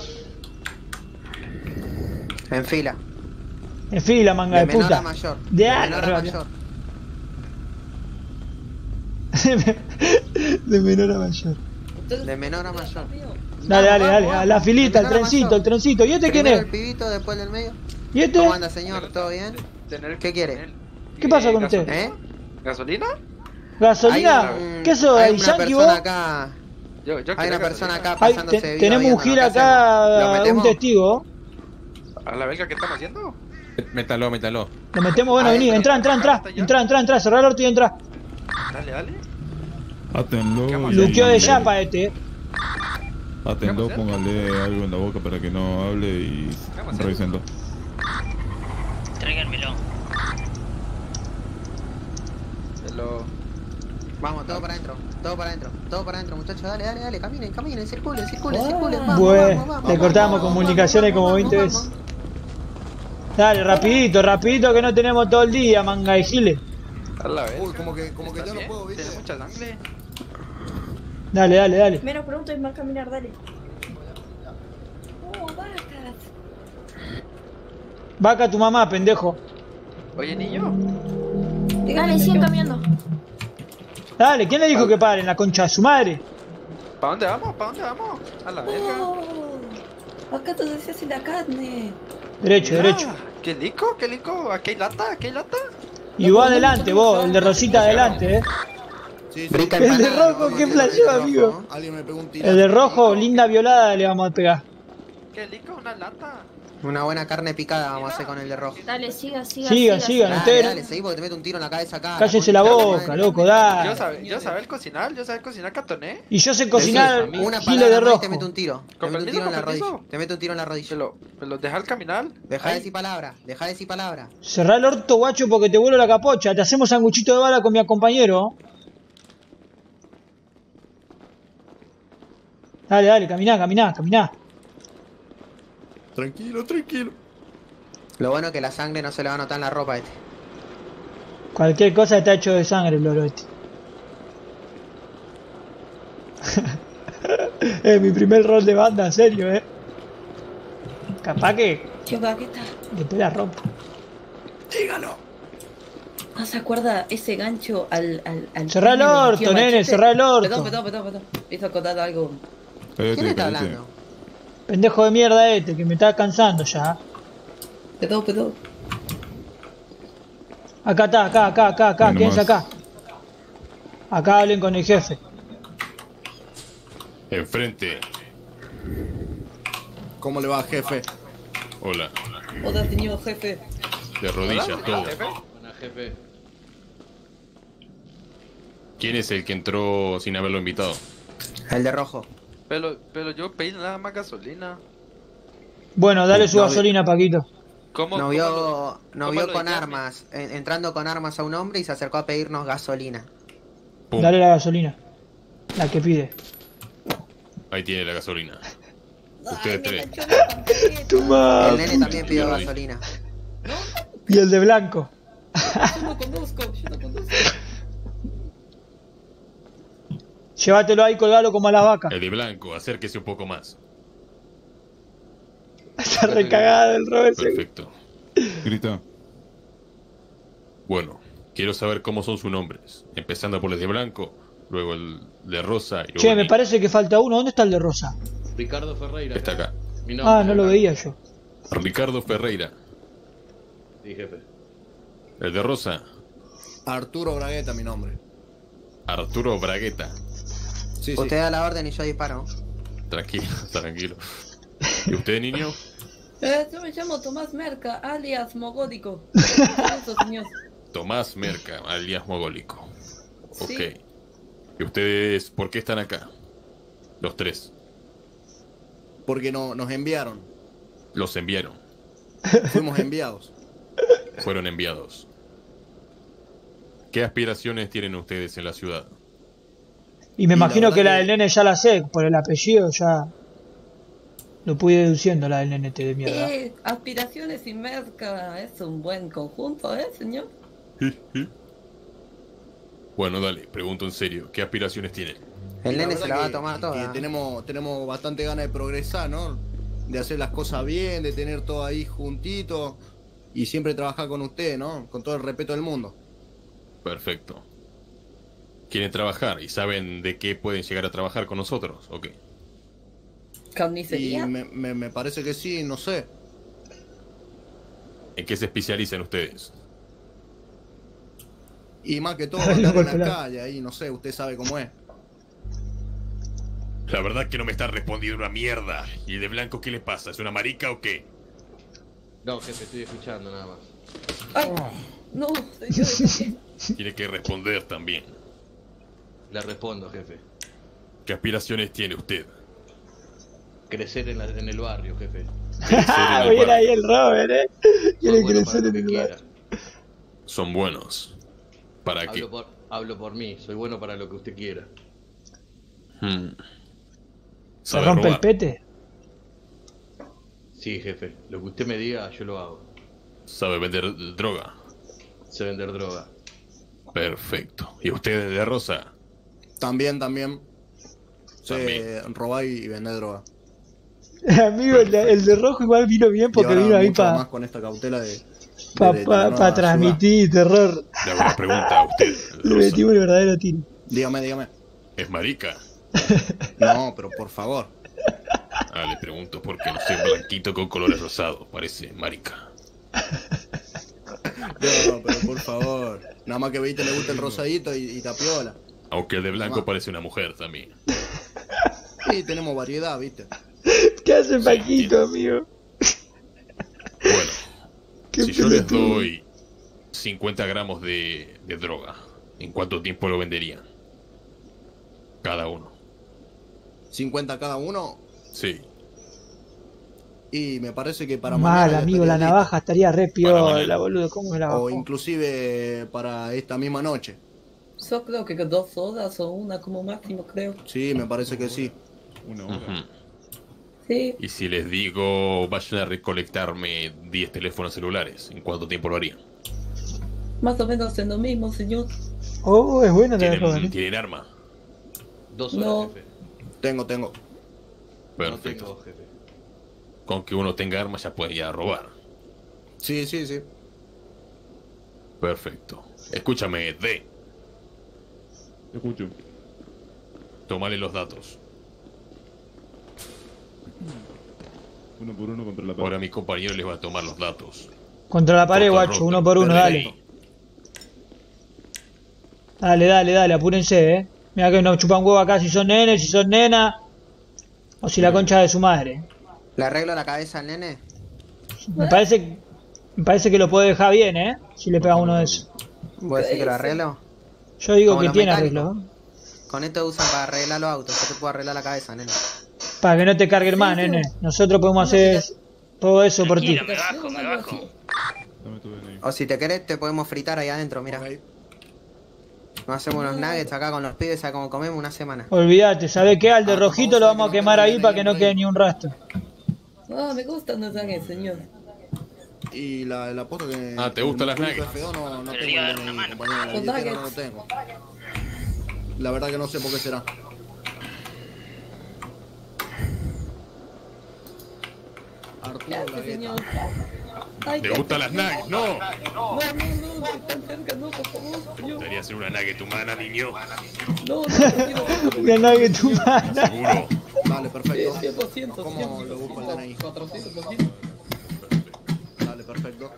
En fila. En fila, manga De de, menor puta. a mayor. De De ah, menor a no, mayor. De menor a mayor. Ustedes- De menor a mayor. Dios mío. Dale, dale, dale, a la filita, el Primero trencito, pasó. el trencito. ¿Y este quién Primero es? el pibito, después el del medio. ¿Y este? ¿Cómo anda, señor? ¿Todo bien? ¿Qué quiere? ¿Qué pasa con usted? ¿Eh? ¿Gasolina? ¿Gasolina? Hay un- ¿Qué sos, hay el una yankee persona vos? acá. Yo, yo Hay quiero una persona gasolina. acá Ay, pasándose te- de tenemos un gil viendo, ¿qué acá, hacemos? ¿Lo un metemos? testigo. ¿A la belga qué estamos haciendo? Métalo, métalo. Lo metemos, bueno, vení, entra, entra, entra. Entra, entra, entra, cerrá el orto y entra. Dale, dale. Átenlo. y- Luqueo de chapa este. Átenlo, póngale algo en la boca para que no hable y revísenlo. Tráiganmelo. Hello. Vamos, todo para adentro, todo para adentro, todo para adentro, muchachos. Dale, dale, dale, caminen, caminen, circulen, circulen, circulen. Vamos, Bueno, vamos, vamos, le cortamos vamos, comunicaciones como veinte veces. Dale, rapidito, rapidito que no tenemos todo el día, manga de giles. A la belga. Uy, como que, como que yo no bien? puedo, ¿viste? Tiene mucha sangre. Dale, dale, dale. Menos preguntas y más caminar, dale. Oh, vacas. Vaca tu mamá, pendejo. Oye, niño. Dale, sigan caminando. Dale, ¿quién le dijo que paren? La concha de su madre. ¿Para dónde vamos? ¿Para dónde vamos? A la verga. Oh, acá te decías la carne. Derecho, Mira, derecho. Qué lico, qué lico. Aquí hay lata, aquí hay lata. Y vos adelante, vos, el de Rosita adelante, eh. Sí, sí. Brinca El de empanada, rojo, ¿no? qué El de flasheo, rojo, amigo. ¿no? Alguien me pegó un tiro. El de rojo, linda violada le vamos a pegar. Qué lico, una lata. Una buena carne picada vamos a hacer con el de rojo. Dale, siga, siga. Sigan, sigan, Dale, ustedes. dale, seguí porque te meto un tiro en la cabeza acá. Cállense la boca, loco, Yo dale. sabe, yo sabe cocinar, yo sabe cocinar catoné. Y yo sé cocinar Decís, una giles palabra de más y rojo. te meto un tiro. Te Con meto un permiso, tiro en la con permiso. rodilla. Te meto un tiro en la ¿Me rodilla. lo, me lo deja al caminar? Deja de Ahí. decir palabra, deja de decir palabra. Cerrá el orto, guacho, porque te vuelo la capocha. Te hacemos sanguchito de bala con mi compañero. Dale, dale, caminá, caminá, caminá. Tranquilo, tranquilo. Lo bueno es que la sangre no se le va a notar en la ropa a este. Cualquier cosa está hecho de sangre el loro este. Es mi primer rol de banda, en serio, eh. Capaz que Che, Bagueta, después la rompo. ¿no se acuerda ese gancho al... al, al Cerrá el pibe del orto, tío nene, Machete? cerrá el orto. Perdón, perdón, perdón, perdón. Hizo acordar algo. Cállate, ¿Quién está cállate. hablando? Pendejo de mierda este, que me está cansando ya. Perdón, perdón. Acá está, acá, acá, acá, acá, Bueno, quédense más. acá. Acá hablen con el jefe. Enfrente. ¿Cómo le va, jefe? Hola. Hola, señor jefe. De rodillas, todo. Buena, jefe. ¿Quién es el que entró sin haberlo invitado? El de rojo. Pero, pero yo pedí nada más gasolina. Bueno, dale su No, gasolina, Paquito. ¿Cómo? Nos cómo vio, lo- nos cómo vio lo con llame? armas, en- entrando con armas a un hombre y se acercó a pedirnos gasolina. Pum. Dale la gasolina. La que pide. Ahí tiene la gasolina. Ustedes tres. Tu El madre. nene también pidió Yo lo vi. gasolina. Y el de blanco. Yo no conduzco, yo no conduzco. Llévatelo ahí, colgalo como a la vaca. El de blanco, acérquese un poco más. Está recagada del Robert. Perfecto. Grita. Bueno, quiero saber cómo son sus nombres. Empezando por el de blanco, luego el de rosa y Che, luego me el- parece que falta uno. ¿Dónde está el de rosa? Ricardo Ferreira. Está acá. Mi nombre, Ah, no lo Ricardo. veía yo. Ricardo Ferreira. Sí, jefe. El de rosa, Arturo Bragueta, mi nombre. Arturo Bragueta. Sí, sí. Usted da la orden y yo disparo. Tranquilo, tranquilo. ¿Y usted, niño? Eh, yo me llamo Tomás Merca, alias Mogódico. Eso, señor. Tomás Merca, alias Mogólico. Ok. Sí. ¿Y ustedes por qué están acá? Los tres. Porque no, nos enviaron. Los enviaron. Fuimos enviados. Fueron enviados. ¿Qué aspiraciones tienen ustedes en la ciudad? Y me Y la imagino verdad que la que- del nene ya la sé. Por el apellido ya. Lo pude deduciendo la del nene este de mierda. Eh, aspiraciones y Merca es un buen conjunto, ¿eh, señor? Bueno, dale, pregunto en serio. ¿Qué aspiraciones tienen? El Y nene verdad se la va a que- tomar que toda. tenemos, tenemos bastante ganas de progresar, ¿no? De hacer las cosas bien, de tener todo ahí juntito y siempre trabajar con usted, ¿no? Con todo el respeto del mundo. Perfecto. ¿Quieren trabajar y saben de qué pueden llegar a trabajar con nosotros? Ok. ¿Carnicería? Y me, me, me parece que sí, no sé. ¿En qué se especializan ustedes? Y más que todo, Ay, andar no, en la calculá. calle, ahí, no sé, usted sabe cómo es. La verdad que no me está respondiendo una mierda. ¿Y el de blanco qué le pasa? ¿Es una marica o qué? No, jefe, estoy escuchando nada más. ¡Ay! No, señor. Tiene que responder también. Le respondo, jefe. ¿Qué aspiraciones tiene usted? Crecer en, la- en el barrio, jefe. Ah, mira ahí el Robert, eh. Quiere Soy bueno para crecer lo en que el quiera. bar. Son buenos. ¿Para qué? Hablo por, hablo por mí, soy bueno para lo que usted quiera. Hmm. ¿Se ¿Sabe rompe el robar? pete? Sí, jefe, lo que usted me diga, yo lo hago. ¿Sabe vender droga? Sé vender droga. Perfecto. ¿Y ustedes de Rosa? También, también. Se También. robar y vender droga. Amigo, el de, el de rojo igual vino bien Y porque ahora vino ahí mucho más para con esta cautela de. pa, de- de pa- la pa nueva transmitir terror. Le hago una pregunta a usted, Le Rosa. metimos el verdadero tiro. ciudad. Dígame, dígame. ¿Es marica? No, pero por favor. Ah, le pregunto porque no soy blanquito con colores rosados. Parece marica. No, pero por favor. Nada más que viste le gusta el rosadito y, y tapiola. Aunque el de blanco Mamá. parece una mujer también. Sí, tenemos variedad, viste. ¿Qué hace Paquito, amigo? Bueno, Qué si yo les pelotudo. doy cincuenta gramos de, de droga, ¿en cuánto tiempo lo venderían? Cada uno. cincuenta cada uno. Sí. Y me parece que para Mal, mañana ya amigo, la estaría listo. navaja estaría re Para piola, mañana. boludo. ¿Cómo me la O bajó? inclusive para esta misma noche. Yo creo que dos horas o una como máximo, creo. Sí, me parece que sí. Una hora. Ujú. Sí. Y si les digo, vayan a recolectarme diez teléfonos celulares, ¿en cuánto tiempo lo harían? Más o menos en lo mismo, señor. Oh, es buena la de Robert. ¿Tienen, eh. ¿tienen arma? Dos horas, No. jefe. Tengo, tengo. Perfecto. No tengo, jefe. Con que uno tenga arma ya puede ir a robar. Sí, sí, sí. Perfecto. Escúchame, D. Te escucho. Tomale los datos. Uno por uno contra la pared. Ahora mi compañero les va a tomar los datos. Contra la pared, Contra guacho, Rotten. uno por uno, dale. Perfecto. Dale, dale, dale, apúrense, eh. Mira que nos chupan huevo acá si son nenes, si son nena. O si la concha de su madre. ¿Le arreglo la cabeza al nene? Me parece, me parece que lo puede dejar bien, eh. Si le pega uno de esos. ¿Voy a decir que lo arreglo? Yo digo Como que los tiene mecánicos. arreglo, ¿eh? Con esto usan para arreglar los autos. Yo te puedo arreglar la cabeza, nene. Para que no te cargue el más, nene. Nosotros podemos hacer todo eso por ti. Tranquilo, me bajo, me bajo. Dame tu D N I. O si te querés, te podemos fritar ahí adentro, mira. Ok. Nos hacemos unos nuggets acá con los pibes, a como comemos una semana. Olvídate, ¿sabés qué? Al de Ah, rojito vamos lo a vamos a ver que no quemar tenga ahí D N I para que no por ahí. quede ni un rastro. Ah, me gustan los nuggets, señor. Y la, la posta que. Ah, ¿te gustan el las público nuggets? F dos no, no Le tengo iba a el dar una D N I, mano. compañero, la Los billetera no lo nuggets. tengo. La verdad que no sé por qué será. Arturo, ¿Qué hace, la señor? Ay, ¿Te ¿qué gustan hace, las señor? nuggets? ¡No! No, no, no, tan cerca, no, por favor, señor. Debería ser una nugget humana, niño. No, no, no, Una nugget tu mano. Seguro. Dale, perfecto. cien por ciento, ¿Cómo lo busco el D N I? cuatrocientos por ciento. Dale, perfecto.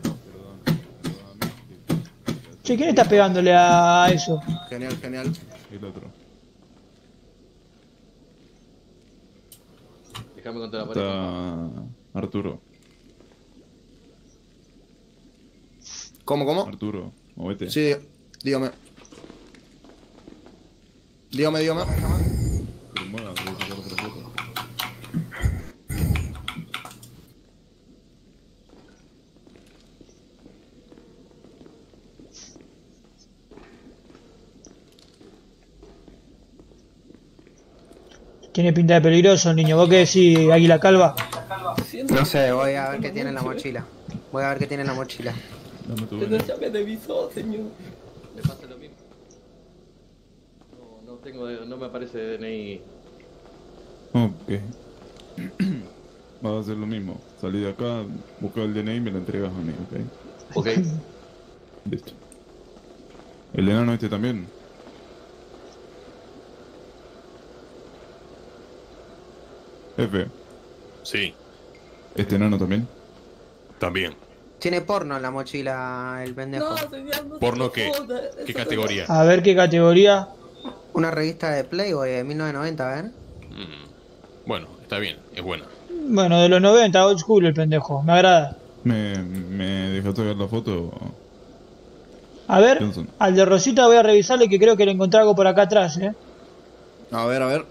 Che, ¿quién está pegándole a eso? Genial, genial. El otro. Déjame contra la pared. Está Arturo. ¿Cómo, cómo? Arturo, movete. Sí, dígame. Dígame, dígame. Pero mueva, voy a sacar otra foto. Tiene pinta de peligroso, niño. ¿Vos qué decís, Águila Calva? No sé, voy a ver qué tiene en la mochila. Voy a ver qué tiene en la mochila. Dame tu D Pero N I. ya me devisó, señor. ¿Le pasa lo mismo? No, no tengo, no me aparece D N I. Ok. Vas a hacer lo mismo. Salí de acá, busca el D N I y me lo entregas a mí, ok. Ok. Listo. El enano este también. Jefe, Sí, ¿este enano también? también. Tiene porno en la mochila el pendejo. No, señor, no se ¿Porno qué? confunde. ¿Qué Eso categoría? A ver qué categoría. Una revista de Playboy de mil novecientos noventa, a ver. Mm, Bueno, está bien, es buena. Bueno, de los noventa, old school el pendejo. Me agrada. ¿Me, me dejaste ver la foto? A ver, Johnson. al de Rosita voy a revisarle que creo que le encontré algo por acá atrás, eh. A ver, a ver.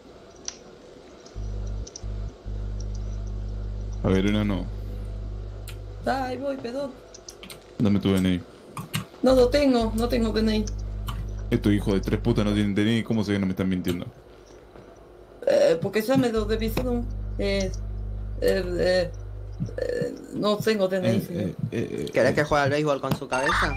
A ver, enano, Ay, voy, perdón. dame tu D N I. No lo tengo, no tengo D N I. Estos hijos de tres putas no tienen D N I, ¿cómo sé que no me están mintiendo? Eh, porque ya me lo revisaron. Eh, eh, eh, eh, no tengo D N I, señor. ¿Querés que juegue al béisbol con su cabeza?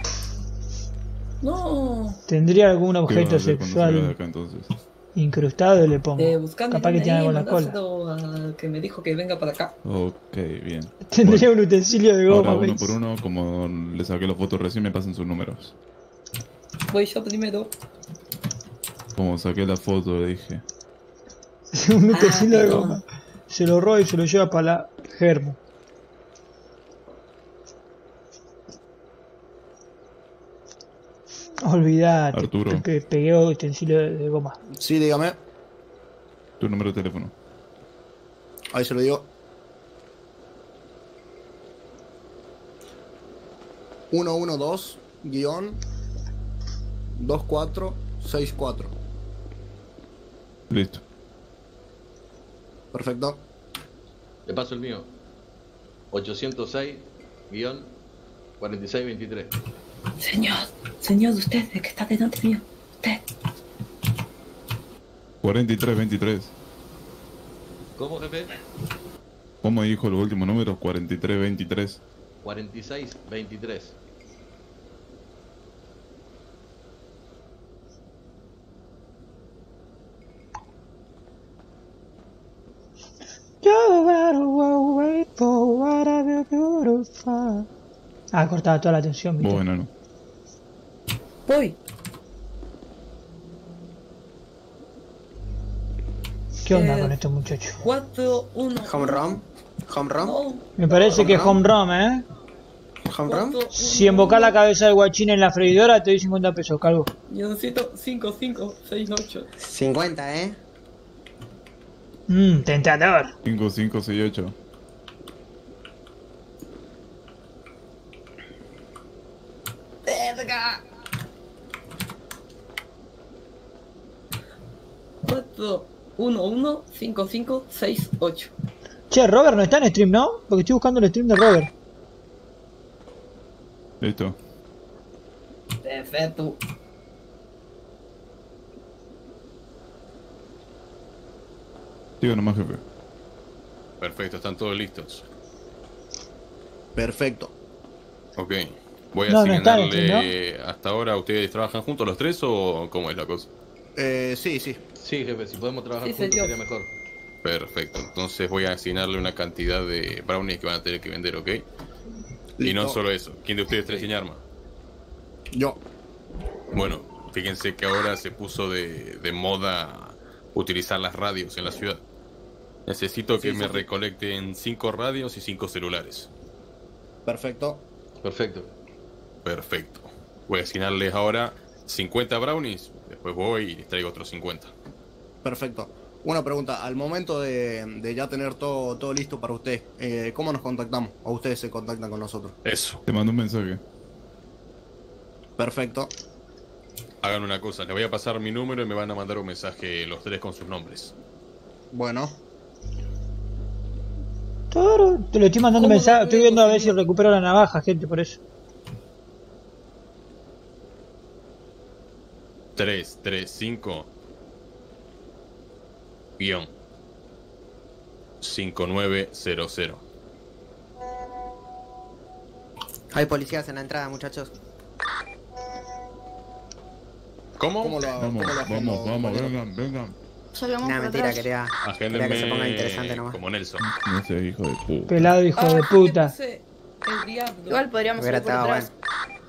No. Tendría algún ¿Qué objeto vas a hacer cuando salga de sexual acá entonces? incrustado y le pongo. Eh, buscando Capaz que tiene algo en la cola. al que me dijo que venga para acá. Ok, bien. Tendría un utensilio de goma, Ahora uno ¿ves? por uno, como le saqué las fotos recién, me pasan sus números. Voy yo primero. Como saqué la foto, le dije. Un utensilio de perdón. goma. Se lo roba y se lo lleva para la germo. Olvidate, Arturo. pe- pe- pegué utensilio de, de goma. Sí, dígame. Tu número de teléfono. Ahí se lo digo. uno uno dos guión dos cuatro seis cuatro. Listo. Perfecto. Le paso el mío. ochocientos seis guión cuarenta y seis veintitrés. Señor, señor, usted, el que está delante mío. Usted. cuarenta y tres veintitrés. ¿Cómo, jefe? ¿Cómo dijo los últimos números? cuarenta y tres veintitrés. cuarenta y seis veintitrés. You better wait for whatever beautiful. Ah, cortaba toda la atención, ¿viste? Vos, enano. Voy. ¿Qué onda Eh, con estos muchachos? cuatro, uno. Home run. Home run. No. Me parece que es home run, ¿eh? Home run. cuatro, Si uno, embocás la uno. cabeza del guachín en la freidora, te doy cincuenta pesos, calvo. Yo necesito cinco, cinco, seis, ocho. cincuenta, eh. Mmm, tentador. cinco cinco seis ocho. ¡Verga! cuatro, uno, uno, cinco, cinco, seis, ocho. Che, Robert no está en stream, ¿no? Porque estoy buscando el stream de Robert. Listo. Perfecto. Digo nomás, jefe. Perfecto, están todos listos. Perfecto. Ok. Voy a No, no están asignarle... ¿Hasta ahora ustedes trabajan juntos los tres o cómo es la cosa? Eh, sí, sí. Sí, jefe, si podemos trabajar Sí, juntos señor. sería mejor. Perfecto, entonces voy a asignarle una cantidad de brownies que van a tener que vender, ¿ok? Y no Listo. solo eso, ¿quién de ustedes tres tiene arma? Yo. Bueno, fíjense que ahora se puso de, de moda utilizar las radios en la ciudad. Necesito que Sí, me sí, sí. recolecten cinco radios y cinco celulares. Perfecto. Perfecto. Perfecto. Voy a asignarles ahora cincuenta brownies, después voy y les traigo otros cincuenta. Perfecto. Una pregunta, al momento de, de ya tener todo, todo listo para usted, eh, ¿cómo nos contactamos? ¿O ustedes se contactan con nosotros? Eso. Te mando un mensaje. Perfecto. Hagan una cosa, les voy a pasar mi número y me van a mandar un mensaje los tres con sus nombres. Bueno. Toro, te lo estoy mandando ¿Cómo mensaje. lo Estoy veo, viendo a ver si señor? recupero la navaja, gente, por eso. tres tres cinco guión cinco nueve cero cero. Hay policías en la entrada, muchachos. ¿Cómo? ¿Cómo lo, Vamos, cómo lo vamos, agendo, vamos, compañero? vengan, vengan. Ya vamos Nah, para mentira, atrás. quería, quería que se ponga interesante Agéndenme nomás. como Nelson. No seas hijo de puta. Pelado, hijo Ah, de puta. le puse El diablo. Igual podríamos Hubiera ir por estado atrás. bueno.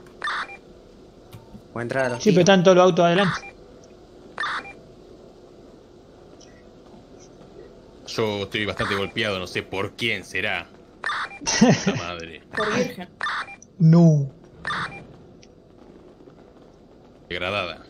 O entrar a los Sí, pero tiros. están todos los autos adelante. yo estoy bastante golpeado, no sé por quién será. La madre. Por virgen. No. Degradada.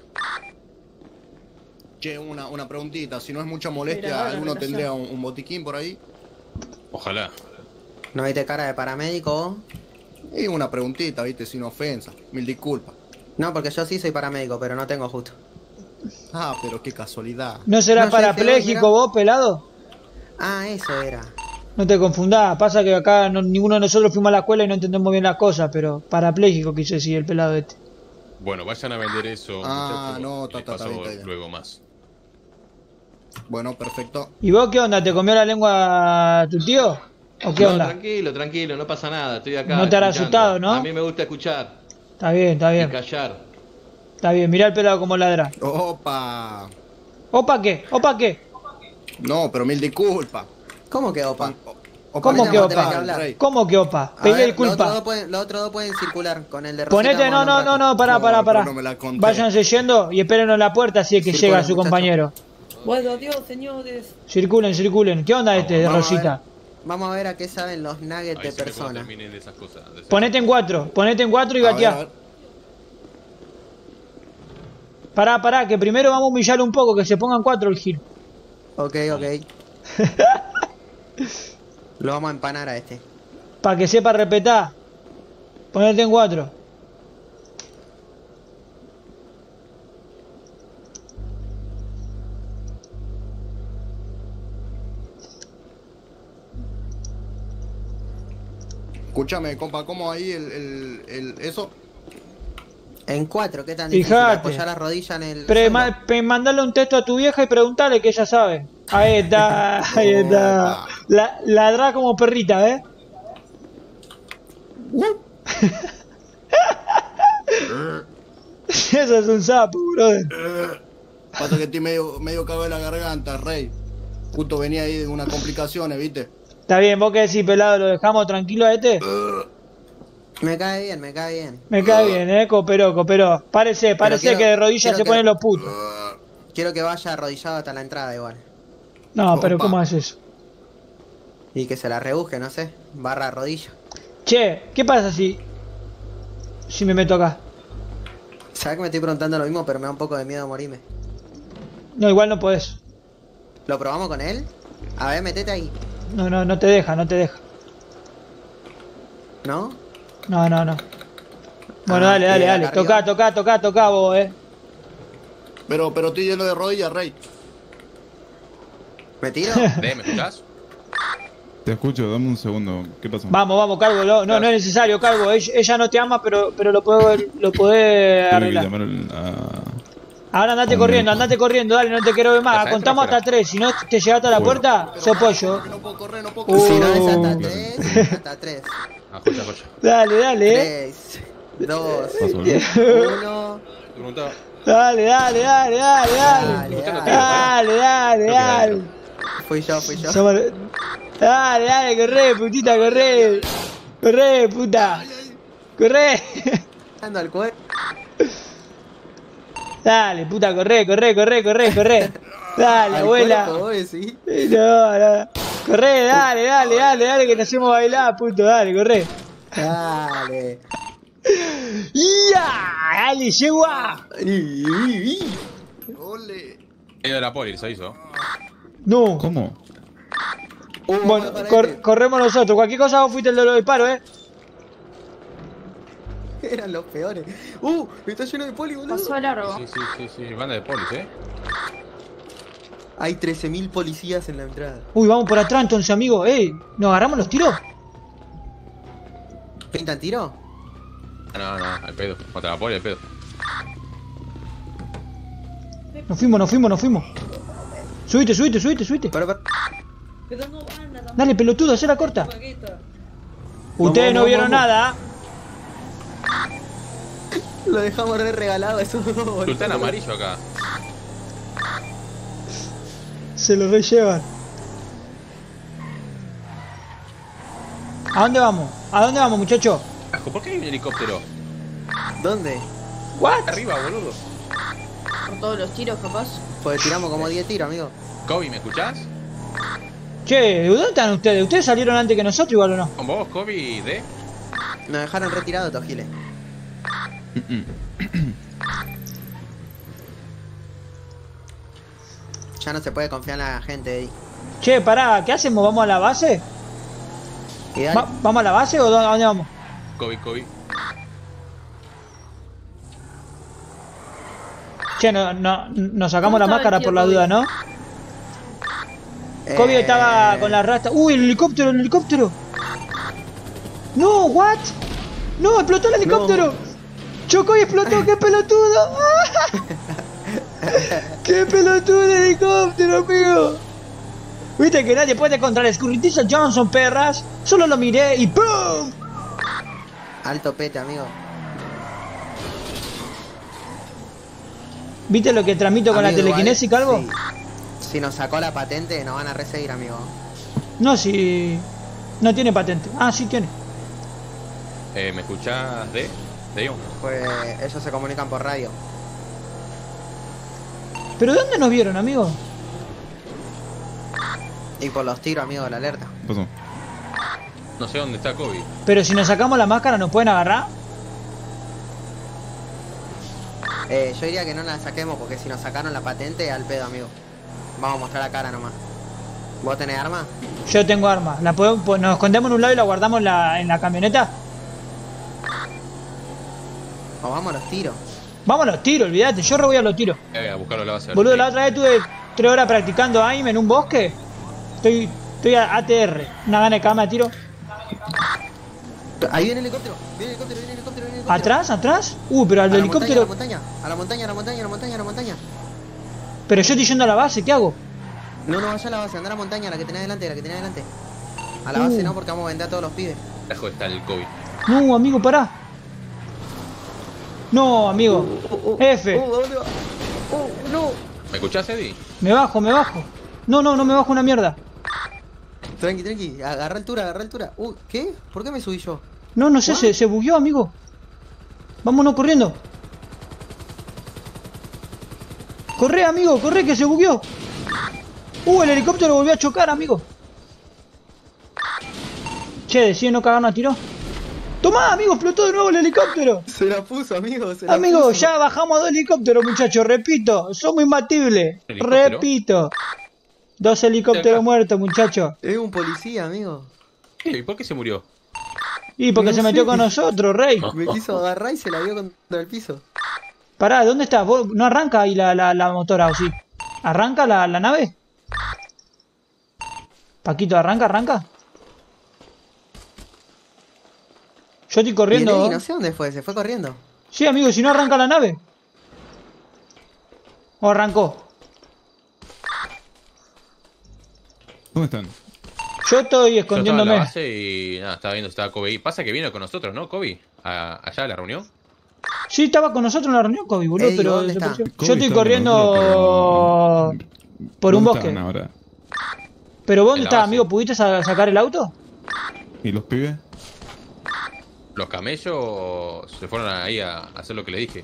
Che, una, una preguntita, si no es mucha molestia, Mira, la ¿alguno relación. tendría un, un botiquín por ahí? Ojalá. ¿No viste cara de paramédico vos? Y una preguntita, viste, sin ofensa. Mil disculpas. No, porque yo sí soy paramédico, pero no tengo justo. Ah, pero qué casualidad. ¿No será No, yo dije, parapléjico mirá. vos, pelado? Ah, eso era. No te confundás, pasa que acá no- ninguno de nosotros fuimos a la escuela y no entendemos bien las cosas, pero parapléjico quiso decir el pelado este. Bueno, vayan a vender eso. Ah, muchachos, no, y ta, les ta, ta, paso bien, está bien. luego más. Bueno, perfecto. ¿Y vos qué onda? ¿Te comió la lengua tu tío? ¿O qué No, onda? tranquilo, tranquilo, no pasa nada, estoy acá. No te hará escuchando. asustado, ¿no? A mí me gusta escuchar Está bien, está y bien. callar. Está bien, mirá el pelado como ladra. Opa. ¿Opa qué? ¿Opa qué? No, pero mil disculpas. ¿Cómo que opa? Opa, ¿Cómo no que vamos a tener que opa? hablar. Rey. ¿Cómo que opa? A Pedí ver, los otros, dos disculpa. pueden, los otros dos pueden circular con el de Rosita. Ponete, vamos no, a no, hablar no, un rato. no, pará, No, pará, pero pará. no me la conté. Váyanse yendo y esperen en la puerta si es que Circulen, llega su muchachos. compañero. Bueno, adiós, señores. Circulen, circulen. ¿Qué onda este de Vamos a ver. Rosita? Vamos a ver a qué saben los nuggets de Ahí sí que cuando persona. terminen de esas cosas. de ese- Ponete en cuatro, ponete en cuatro y A ver, a gateá. ver. Pará, pará, que primero vamos a humillarlo un poco, que se pongan cuatro el gil. Ok, ok. Lo vamos a empanar a este. Para que sepa respetar. Ponete en cuatro. Escúchame, compa, ¿cómo ahí el, el, el eso? En cuatro, ¿qué tan difícil? Fijate. Apoyar la rodilla en el Pre suelo. ma- pe- mandale un texto a tu vieja y preguntale que ella sabe. Ahí está, ahí está. La, ladrá como perrita, ¿eh? Eso es un sapo, brother. Pasa que estoy medio, medio cago de la garganta, rey. Justo venía ahí de unas complicaciones, ¿viste? Está bien, vos que decís, pelado, lo dejamos tranquilo a este. Me cae bien, me cae bien. Me cae bien, eh, cooperó, cooperó. Parece, parece quiero- que de rodillas quiero se que- ponen los putos. Quiero que vaya arrodillado hasta la entrada igual. No, pero Opa. ¿cómo es eso? Y que se la rebusque, no sé. Barra rodilla. Che, ¿qué pasa si... si me meto acá? Sabes que me estoy preguntando lo mismo, pero me da un poco de miedo morirme. No, igual no podés. ¿Lo probamos con él? A ver, metete ahí. No, no, no te deja, no te deja. ¿No? No, no, no. Bueno, Ah, dale, y dale, de dale. acá Tocá, arriba. tocá, tocá, tocá vos, eh. Pero, pero estoy lleno de rodillas, rey. ¿Me tiro? ¿De, ¿Me escuchás? Te escucho, dame un segundo. ¿Qué pasa? Vamos, vamos, Cargo. lo- No, no es necesario, Cargo. Ella, ella no te ama, pero, pero lo puede, lo puede Tuve que arreglar. llamar al- a... Ahora andate Hombre. corriendo, andate corriendo, dale, no te quiero ver más. ¿Estás Contamos adentro o hasta tres. Si no te llegaste a la Bueno. puerta, sos pollo. No puedo correr, no puedo Uh. correr. Si no es hasta Oh. tres, hasta tres. Ah, joya, joya. Dale, dale, eh. Tres, dos, ¿Vas a volver? uno. Preguntaba. Dale, dale, dale, dale, dale. Dale, Usted no dale. tiene- Dale, dale, Creo que dale. adentro. Fui yo, fui yo. Somos- Dale, dale, corre, putita, corre. Corre, puta. Corre. Ando al cuerpo. Dale, puta, corre, corre, corre, corre, corre. Dale, Al abuela. cuerpo, vos decís. No, no. Corre, dale, dale, dale, dale, que te hacemos bailar, puto, dale, corre. Dale. ¡Ya! ¡Dale, yegua! Ole. Medio de la poli, se hizo. No. ¿Cómo? Uh, Bueno, vamos para cor- este. corremos nosotros. Cualquier cosa vos fuiste el de los disparos, ¿eh? Eran los peores. Uh, está lleno de poli, boludo. Pasó largo. Sí, sí, sí, sí, banda de polis, ¿eh? Hay trece mil policías en la entrada. Uy, vamos por atrás entonces, amigo. ¡Ey! ¿Nos agarramos los tiros? ¿Pintan tiro? No, no, al pedo. Contra la poli, al pedo. Nos fuimos, nos fuimos, nos fuimos. Subite, subite, subite, subite. Pero, pero- Pero no anda tampoco. Dale, pelotudo, hacé la corta. Paqueta. Ustedes no vamos, vieron vamos. nada. lo dejamos re regalado a esos dos, boludo. Sultán amarillo acá. Se lo rellevan. ¿A dónde vamos? ¿A dónde vamos, muchacho? Ajo, ¿por qué hay un helicóptero? ¿Dónde? ¿What? Arriba, boludo. Por todos los tiros, capaz. Pues tiramos como diez tiros, amigo. Kobe, ¿me escuchás? Che, ¿dónde están ustedes? ¿Ustedes salieron antes que nosotros igual o no? ¿Con vos, Kobe y D? Nos dejaron retirados estos giles. Ya no se puede confiar en la gente ahí. Che, pará, ¿qué hacemos? ¿Vamos a la base? Y dale. Va- ¿Vamos a la base o dó- a dónde vamos? Kobe, Kobe. Che, no, no, nos sacamos la ¿Cómo máscara estaba el por tío la duda, Kobe? ¿no? Kobe Eh, estaba con la rasta. ¡Uy, el helicóptero, el helicóptero! ¡No, what! ¡No, explotó el helicóptero! ¡Chocó y explotó! ¡Qué pelotudo! ¡Qué pelotudo el helicóptero, amigo! ¿Viste que nadie puede contra el escurridizo Johnson, perras? Solo lo miré y ¡pum! Alto pete, amigo. ¿Viste lo que transmito con Amigo, la telequinesis, igual, Calvo? sí. Si nos sacó la patente, nos van a reseguir, amigo. No, si... No tiene patente. Ah, sí tiene. Eh, ¿Me escuchás, D? ¿De Ion? Pues ellos se comunican por radio. ¿Pero dónde nos vieron, amigo? Y por los tiros, amigo, de la alerta. ¿Qué pasó? No sé dónde está Kobe. Pero si nos sacamos la máscara, ¿nos pueden agarrar? Eh, yo diría que no la saquemos porque si nos sacaron la patente, al pedo, amigo. Vamos a mostrar la cara nomás. ¿Vos tenés arma? Yo tengo armas. ¿La podemos, pues nos escondemos en un lado y la guardamos en la, en la camioneta? O vamos a los tiros. Vamos a los tiros, olvídate. Yo re voy a los tiros. Eh, a buscarlo a la base. Boludo, la otra vez tuve tres horas practicando A I M en un bosque. Estoy, estoy a A T R. Una gana de cama de tiro. Ahí viene el helicóptero. Viene el helicóptero, viene el helicóptero, viene el helicóptero. ¿Atrás? ¿Atrás? Uh, pero al A la helicóptero... montaña, a la montaña, a la montaña, a la montaña, a la montaña, a la montaña. Pero yo estoy yendo a la base, ¿qué hago? No, no, vaya a la base, anda a la montaña, la que tenés adelante, la que tenés adelante. A la Uh. base no, porque vamos a vender a todos los pibes. Abajo está el Kobe. No, amigo, pará. No, amigo. F. Uh, no. ¿Me escuchás, Eddie? Me bajo, me bajo. No, no, no me bajo una mierda. Tranqui, tranqui, agarra altura, agarra altura. Uh, ¿qué? ¿Por qué me subí yo? No, no sé, se, se bugueó, amigo. Vámonos corriendo. Corre, amigo, corre, que se bugueó. Uh, el helicóptero volvió a chocar, amigo. Che, decide no cagarnos a tiro. Tomá, amigo, explotó de nuevo el helicóptero. Se la puso, amigo, se la Amigo, puso. ya bajamos dos helicópteros, muchachos, repito. Somos imbatibles. ¿Helicóptero? Repito. Dos helicópteros muertos, muchachos. Es un policía, amigo. ¿Y por qué se murió? Y porque No se metió sé. con nosotros, rey. Me quiso agarrar y se la dio contra el piso. Pará, ¿dónde estás? ¿Vos no arranca ahí la, la, la motora o sí? ¿Arranca la, la nave? Paquito, ¿arranca, arranca? Yo estoy Y el corriendo. Eddie, no sé dónde fue, se fue corriendo. Sí, amigo, si no arranca la nave. ¿O arrancó? ¿Dónde están? Yo estoy Yo estaba en escondiéndome. la base y nada, estaba viendo si estaba Kobe ahí. Pasa que vino con nosotros, ¿no, Kobe? A- allá a la reunión. Sí, estaba con nosotros en la reunión, Kobe, boludo, Eddie, pero ¿dónde está? desapareció. Kobe Yo estoy está con corriendo nosotros, por un ¿Dónde bosque. están ahora? Pero vos, ¿dónde En la estás, base. amigo? ¿Pudiste sa- sacar el auto? ¿Y los pibes? Los camellos se fueron ahí a hacer lo que le dije.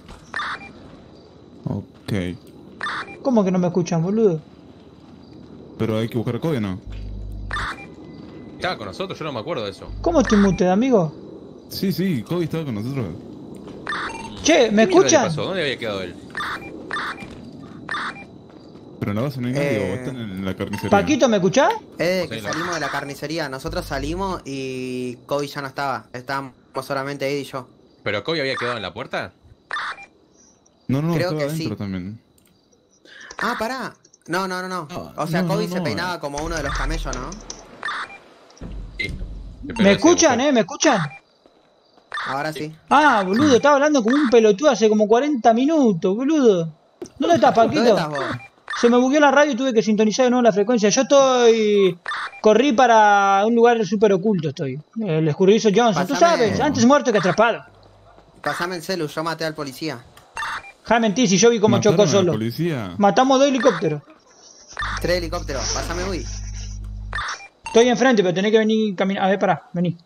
Ok. ¿Cómo que no me escuchan, boludo? Pero hay que buscar a Kobe, ¿no? Estaba con nosotros, yo no me acuerdo de eso. ¿Cómo estoy muted, amigo? Sí, sí, Kobe estaba con nosotros. Che, ¿me ¿Qué mierda le escuchan? pasó? ¿Dónde había quedado él? Pero en la base no hay nadie, Eh, o están en la carnicería. Paquito, ¿me escuchás? Eh, Sí, que la- salimos de la carnicería. Nosotros salimos y Kobe ya no estaba. Estábamos solamente Eddie y yo. ¿Pero Kobe había quedado en la puerta? No, no, Creo estaba que adentro sí. también. Ah, pará. No, no, no, no. No, O sea, no, Kobe no, se no, peinaba como uno de los camellos, ¿no? Sí. ¿Me escuchan, eh? ¿Me escuchan? Ahora sí. Ah, boludo, estaba hablando como un pelotudo hace como cuarenta minutos, boludo. ¿Dónde estás, Paquito? ¿Dónde estás vos? Se me bugueó la radio y tuve que sintonizar de nuevo la frecuencia. Yo estoy... Corrí para un lugar súper oculto, estoy. El escurridizo Johnson. Tú Pásame- sabes, antes muerto que atrapado. Pasame el celu, yo maté al policía. Ja, mentí, si yo vi cómo ¿Mataron chocó a la solo. policía? Matamos dos helicópteros. Tres helicópteros, pásame Uy. Estoy enfrente, pero tenés que venir caminar. A ver, pará, vení.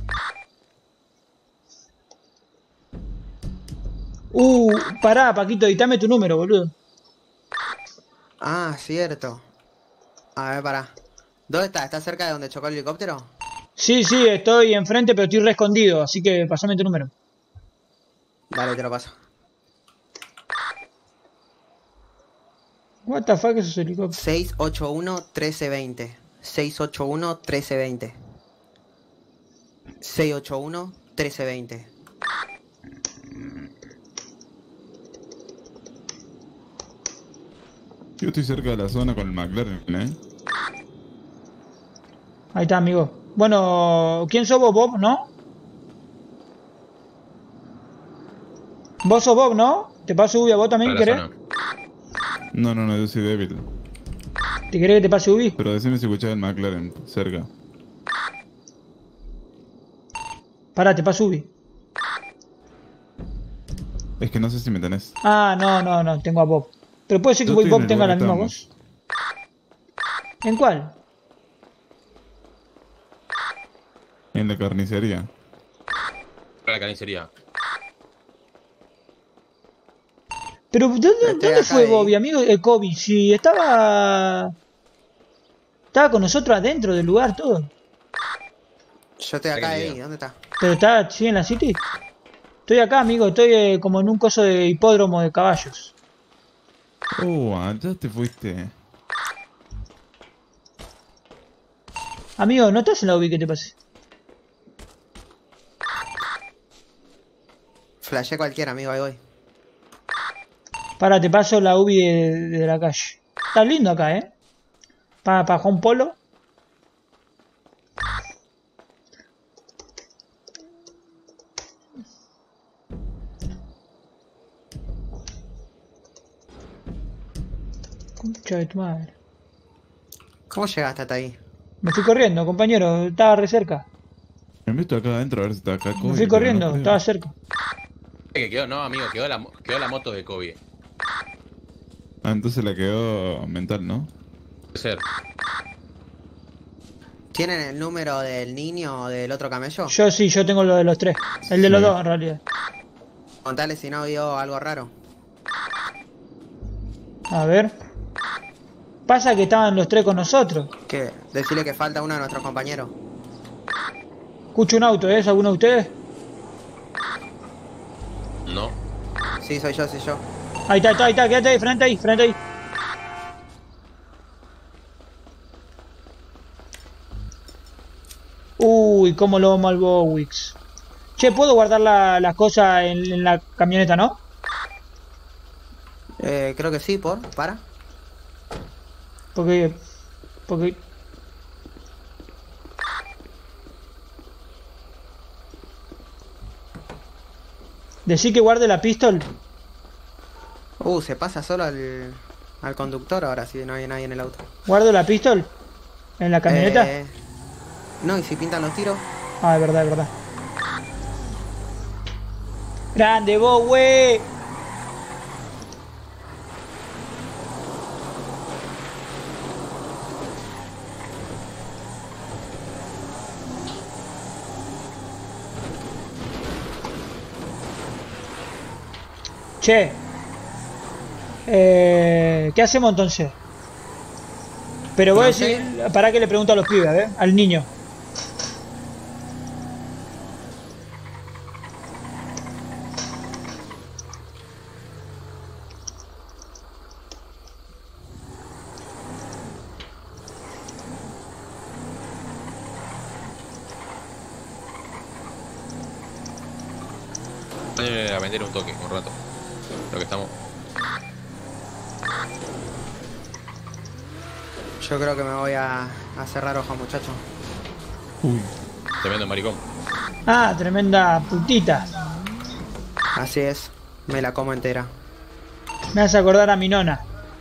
Uh, pará, Paquito, editame tu número, boludo. Ah, cierto. A ver, pará. ¿Dónde está? ¿Está cerca de donde chocó el helicóptero? Sí, sí, estoy enfrente, pero estoy re escondido, así que pasame tu número. Dale, te lo paso. What the fuck es ese helicóptero? seis ocho uno, trece veinte. seis ocho uno, trece veinte. seis ocho uno, trece veinte. Yo estoy cerca de la zona con el McLaren, ¿eh? Ahí está, amigo. Bueno, ¿quién sos vos, Bob, no? Vos sos Bob, ¿no? Te paso Ubi a vos también, ¿querés? No, no, no, yo soy débil. ¿Te querés que te pase Ubi? Pero decime si escuchás el McLaren, cerca. Pará, te paso Ubi. Es que no sé si me tenés. Ah, no, no, no, tengo a Bob. Pero puede ser que Yo estoy en Bob el tenga la lugar misma que voz. ¿En cuál? En la carnicería. La carnicería. Pero ¿dónde, ¿dónde fue Bobby, amigo? Eh, Kobe, si estaba... Estaba con nosotros adentro del lugar, todo. Yo estoy acá, ahí, ¿dónde está? ¿Pero está, sí, en la City? Estoy acá, amigo, estoy eh, como en un coso de hipódromo de caballos. Oh, ya te fuiste. Amigo, ¿no estás en la U B I que te pasé? Flashé cualquiera, amigo, ahí voy. Para, te paso la U B I de, de la calle. Está lindo acá, ¿eh? Para pa Juan Polo. Concha de tu madre. ¿Cómo llegaste hasta ahí? Me fui corriendo, compañero. Estaba re cerca. Me meto acá adentro a ver si está acá. Me fui corriendo, no estaba cerca. Que quedó, no, amigo, quedó la, quedó la moto de Kobe. Ah, entonces la quedó mental, ¿no? Puede ser. ¿Tienen el número del niño o del otro camello? Yo sí, yo tengo lo de los tres. El de los Sí. dos, en realidad. Contale si no vio algo raro. A ver. Pasa que estaban los tres con nosotros. ¿Qué? Decirle que falta uno de nuestros compañeros. Escucho un auto, ¿es alguno de ustedes? No. Sí, soy yo, soy yo. Ahí está, ahí está, ahí está, quédate ahí, frente ahí, frente ahí. Uy, cómo lo vamos al Bowix. Che, ¿puedo guardar la- las cosas en, en la camioneta, no? Eh, creo que sí, por, para. Porque... Porque... Decí que guarde la pistola. Uh, se pasa solo al, al conductor ahora si no hay nadie en el auto. ¿Guardo la pistola? ¿En la camioneta? Eh, no, y si pintan los tiros. Ah, es verdad, es verdad. Grande vos, wey. Che. Eh, ¿Qué hacemos entonces? Pero voy a No decir, sé. para que le pregunto a los pibes, a ver, al niño. Eh, a vender un toque, un rato. Lo que estamos. Yo creo que me voy a, a cerrar ojos, muchachos. Uy. Tremendo maricón. Ah, tremenda putita. Así es, me la como entera. Me hace acordar a mi nona.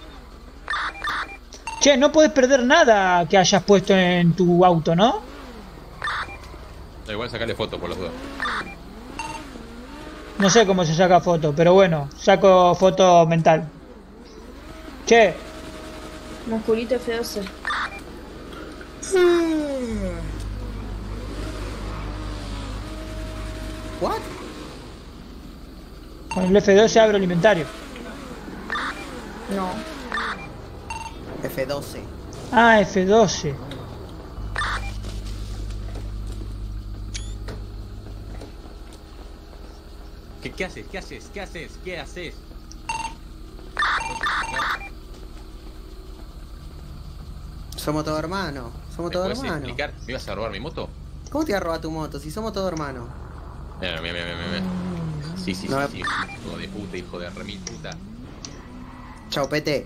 Che, no podés perder nada que hayas puesto en tu auto, ¿no? Da igual sacarle foto por las dudas. No sé cómo se saca foto, pero bueno, saco foto mental. Che, Musculito F doce. ¿What? con el F doce agroalimentario. No. F doce. Ah, F doce. ¿Qué, ¿Qué haces? ¿Qué haces? ¿Qué haces? ¿Qué haces? Somos todos hermanos. Somos ¿Me todos puedes hermanos. explicar? ¿Me ibas a robar mi moto? ¿Cómo te iba a robar tu moto si somos todos hermanos? Mira, mira, mira, mira, mira. Sí, sí, No, sí, sí, hijo de puta, hijo de remil puta. Chau, pete.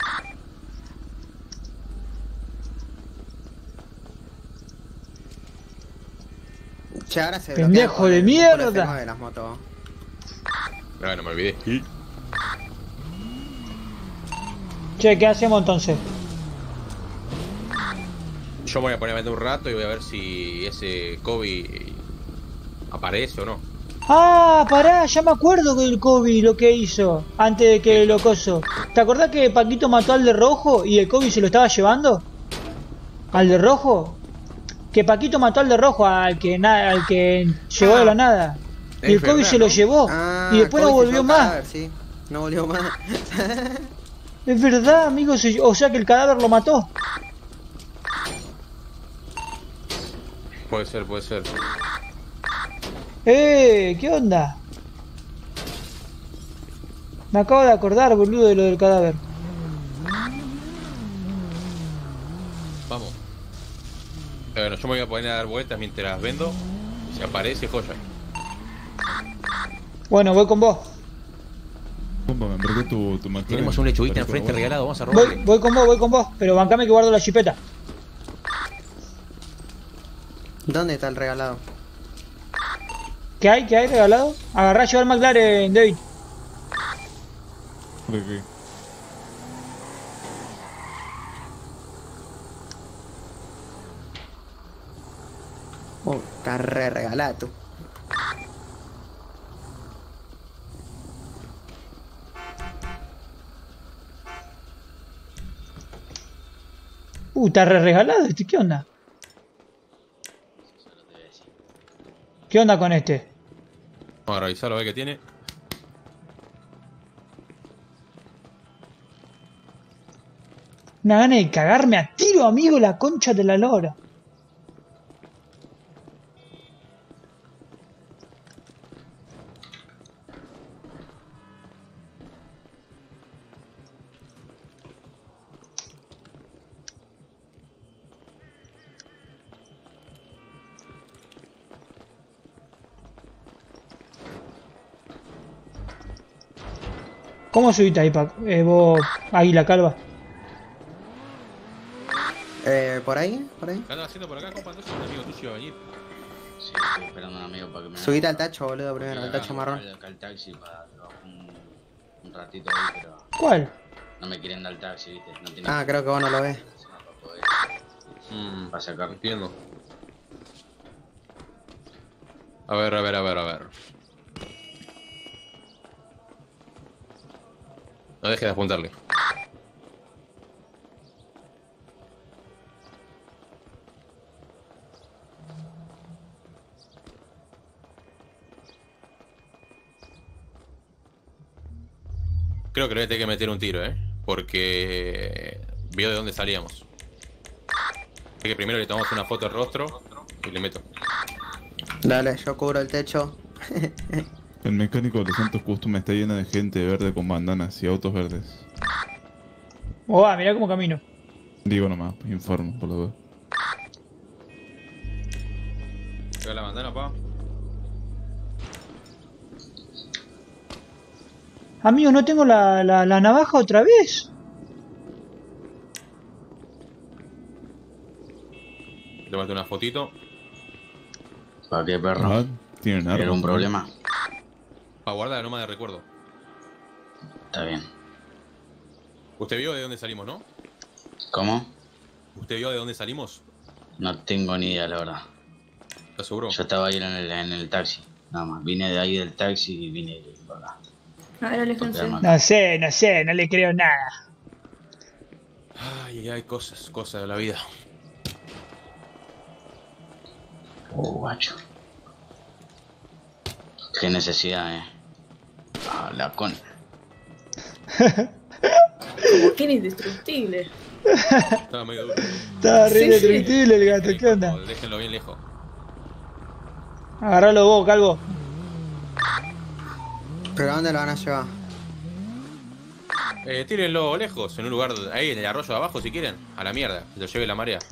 Che, ahora se Pendejo bloquean de por el- mierda. por F nueve las motos. No, no me olvidé. Che, ¿qué hacemos entonces? Yo me voy a poner a vender un rato y voy a ver si ese Kobe aparece o no. Ah, pará, ya me acuerdo del Kobe lo que hizo antes de que lo coso. ¿Te acordás que Paquito mató al de rojo y el Kobe se lo estaba llevando? ¿Al de rojo? Que Paquito mató al de rojo, al que na al que llegó de la nada. Y Es el Kobe verdad, se lo ¿no? llevó. Ah, Y después no Kobe se volvió llevó más. cadáver, sí. No volvió más. Es verdad, amigo, se- o sea que el cadáver lo mató. Puede ser, puede ser. Eh, ¿qué onda? Me acabo de acordar, boludo, de lo del cadáver. Vamos. Bueno, yo me voy a poner a dar vueltas mientras vendo. Si aparece, joya. Bueno, voy con vos. Compa, me embarqué tu, tu McLaren. Tenemos un lechuguita Parece enfrente bueno. regalado, vamos a Voy, robarle. voy con vos, voy con vos. Pero bancame que guardo la chipeta. ¿Dónde está el regalado? ¿Qué hay? ¿Qué hay regalado? Agarrá, llevar McLaren, David. Ok, ok. Oh, está re regalado. Uh, está re regalado este, ¿qué onda? ¿Qué onda con este? Vamos a revisarlo a ver qué tiene. Una gana de cagarme a tiro, amigo, la concha de la lora. ¿Cómo subiste ahí, Pac? Eh, vos, Águila Calva. Eh, ¿por ahí? ¿Por ahí? ¿Qué andas haciendo por acá, compa? Entonces un amigo tuyo iba a venir. Sí, estoy esperando a un amigo para que me... Subite al tacho, boludo, primero, al Acá, tacho marrón. acá al taxi para un, un ratito ahí, pero ¿Cuál? no me quieren dar el taxi, ¿viste? No tienen Ah, creo que vos no lo ves. para poder... Mm, para sacar. entiendo. A ver, a ver, a ver, a ver. No dejes de apuntarle. Creo que le voy a tener que meter un tiro, ¿eh? Porque vio de dónde salíamos. Así que primero le tomamos una foto del rostro y le meto. Dale, yo cubro el techo. El mecánico de los Santos Custom está llena de gente verde con bandanas y autos verdes. Oh, ah, mirá cómo camino. Digo nomás, informo por la duda. Pega la bandana, pa. Amigo, ¿no tengo la, la, la navaja otra vez? Le mato una fotito. ¿Para qué, perro? Ah, tienen armas. ¿Era un problema? Para guardar la noma de recuerdo. Está bien. ¿Usted vio de dónde salimos, no? ¿Cómo? ¿Usted vio de dónde salimos? No tengo ni idea, la verdad. ¿Estás seguro? Yo estaba ahí en el, en el taxi, nada más. Vine de ahí del taxi y vine para acá. A ver, aléjense. No sé, no sé, no le creo nada. Ay, hay cosas, cosas de la vida. Oh, guacho. Qué necesidad, eh. Ah, la con... Como que eres indestructible. Estaba medio duro. Está re Sí, sí. indestructible el gato, ¿qué onda? Déjenlo bien lejos. Agarralo vos, calvo. ¿Pero a dónde lo van a llevar? Eh, tírenlo lejos, en un lugar ahí, en el arroyo de abajo si quieren. A la mierda, que lo lleve la marea.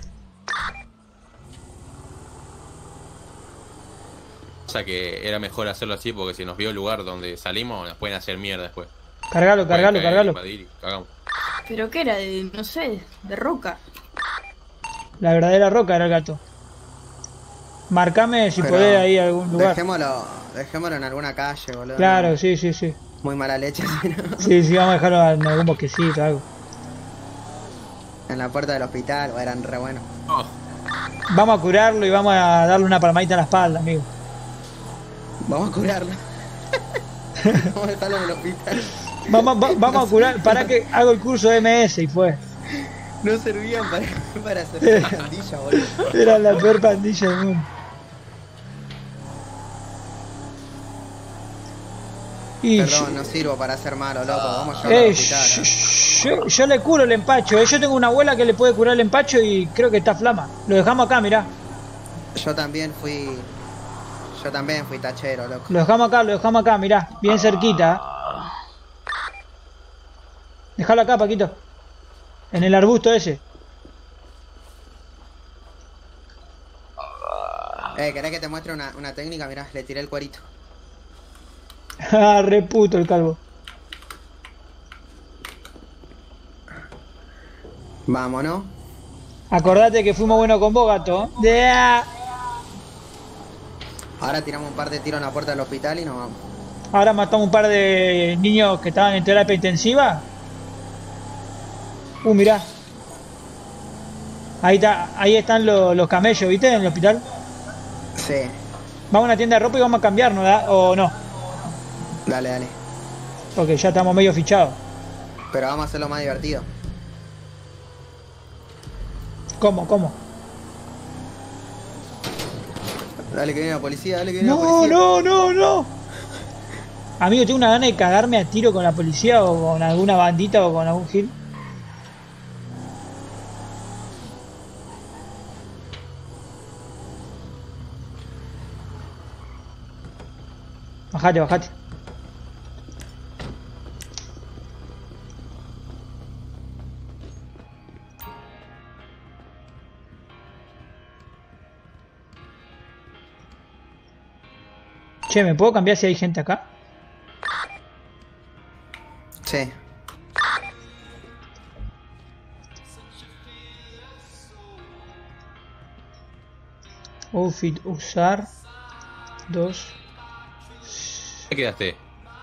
O sea que era mejor hacerlo así porque si nos vio el lugar donde salimos, nos pueden hacer mierda después. Cargalo, cargalo, Pueden caer, cargalo. invadir y cagamos. ¿Pero qué era? De, no sé, de roca. La verdadera roca era el gato. Marcame si Pero podés ahí algún lugar. Dejémoslo, dejémoslo en alguna calle, boludo. Claro, sí, sí, sí. Muy mala leche, si no. Sí, sí, vamos a dejarlo en algún bosquecito, algo. En la puerta del hospital, o eran re buenos. Oh, Vamos a curarlo y vamos a darle una palmadita en la espalda, amigo. Vamos a curarlo. Vamos a dejarlo en el hospital. Vamos, va- vamos a curar, para que hago el curso de M S y fue. No servían para, para hacer pandilla, boludo. Era la peor pandilla del mundo. Y Perdón, no sirvo para hacer malo, loco. Vamos a llevarlo Eh, al hospital. yo, ¿eh? yo- yo le curo el empacho, eh. Yo tengo una abuela que le puede curar el empacho y creo que está flama. Lo dejamos acá, mirá. Yo también fui. Yo también fui tachero, loco. Lo dejamos acá, lo dejamos acá, mirá. Bien cerquita. Déjalo acá, Paquito. En el arbusto ese. Eh, ¿querés que te muestre una, una técnica? Mirá, le tiré el cuerito. Ah, re puto el calvo. Vámonos. Acordate que fuimos buenos con vos, gato. De a- Ahora tiramos un par de tiros en la puerta del hospital y nos vamos. Ahora matamos un par de niños que estaban en terapia intensiva. Uh, mirá. Ahí está, ahí están los, los camellos, ¿viste? En el hospital. Sí. Vamos a una tienda de ropa y vamos a cambiarnos, ¿verdad? ¿O no? Dale, dale. Porque ya estamos medio fichados. Pero vamos a hacerlo más divertido. ¿Cómo? ¿Cómo? Dale que viene la policía, dale que viene la No, policía. no, no, no. Amigo, tengo una gana de cagarme a tiro con la policía o con alguna bandita o con algún gil. Bajate, bajate. Che, ¿me puedo cambiar si hay gente acá? Sí. Outfit, usar. Dos. ¿qué quedaste?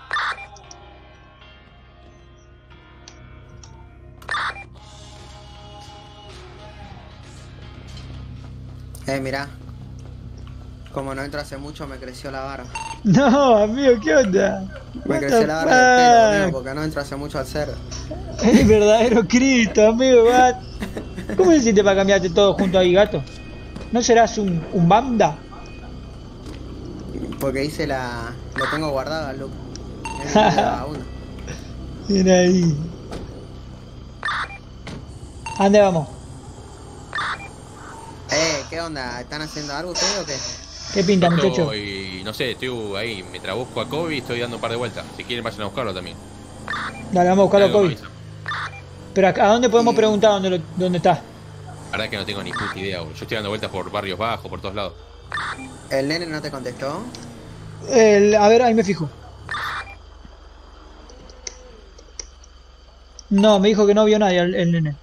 Eh, mirá. Como no entro hace mucho, me creció la barba. No, amigo, ¿qué onda? Me What creció the la barba del pelo, amigo, fuck? porque no entro hace mucho al cerdo. El verdadero Cristo, amigo. What? ¿Cómo hiciste para cambiarte todo junto ahí, gato? ¿No serás un, un banda? Porque hice la... Lo tengo guardado al look. Es un vagabundo. Mira ahí. ¿A dónde vamos? Eh, ¿qué onda? ¿Están haciendo algo ustedes o qué? ¿Qué pinta, muchacho? Estoy, no sé, estoy ahí, mientras busco a Kobe estoy dando un par de vueltas. Si quieren vayan a buscarlo también. Dale, vamos a buscarlo a Algo me Kobe. avisa. Pero acá, ¿a dónde podemos preguntar dónde, lo- dónde está? La verdad que no tengo ni puta idea, boludo. Yo estoy dando vueltas por barrios bajos, por todos lados. ¿El nene no te contestó? El- a ver, ahí me fijo. No, me dijo que no vio nadie el, el nene.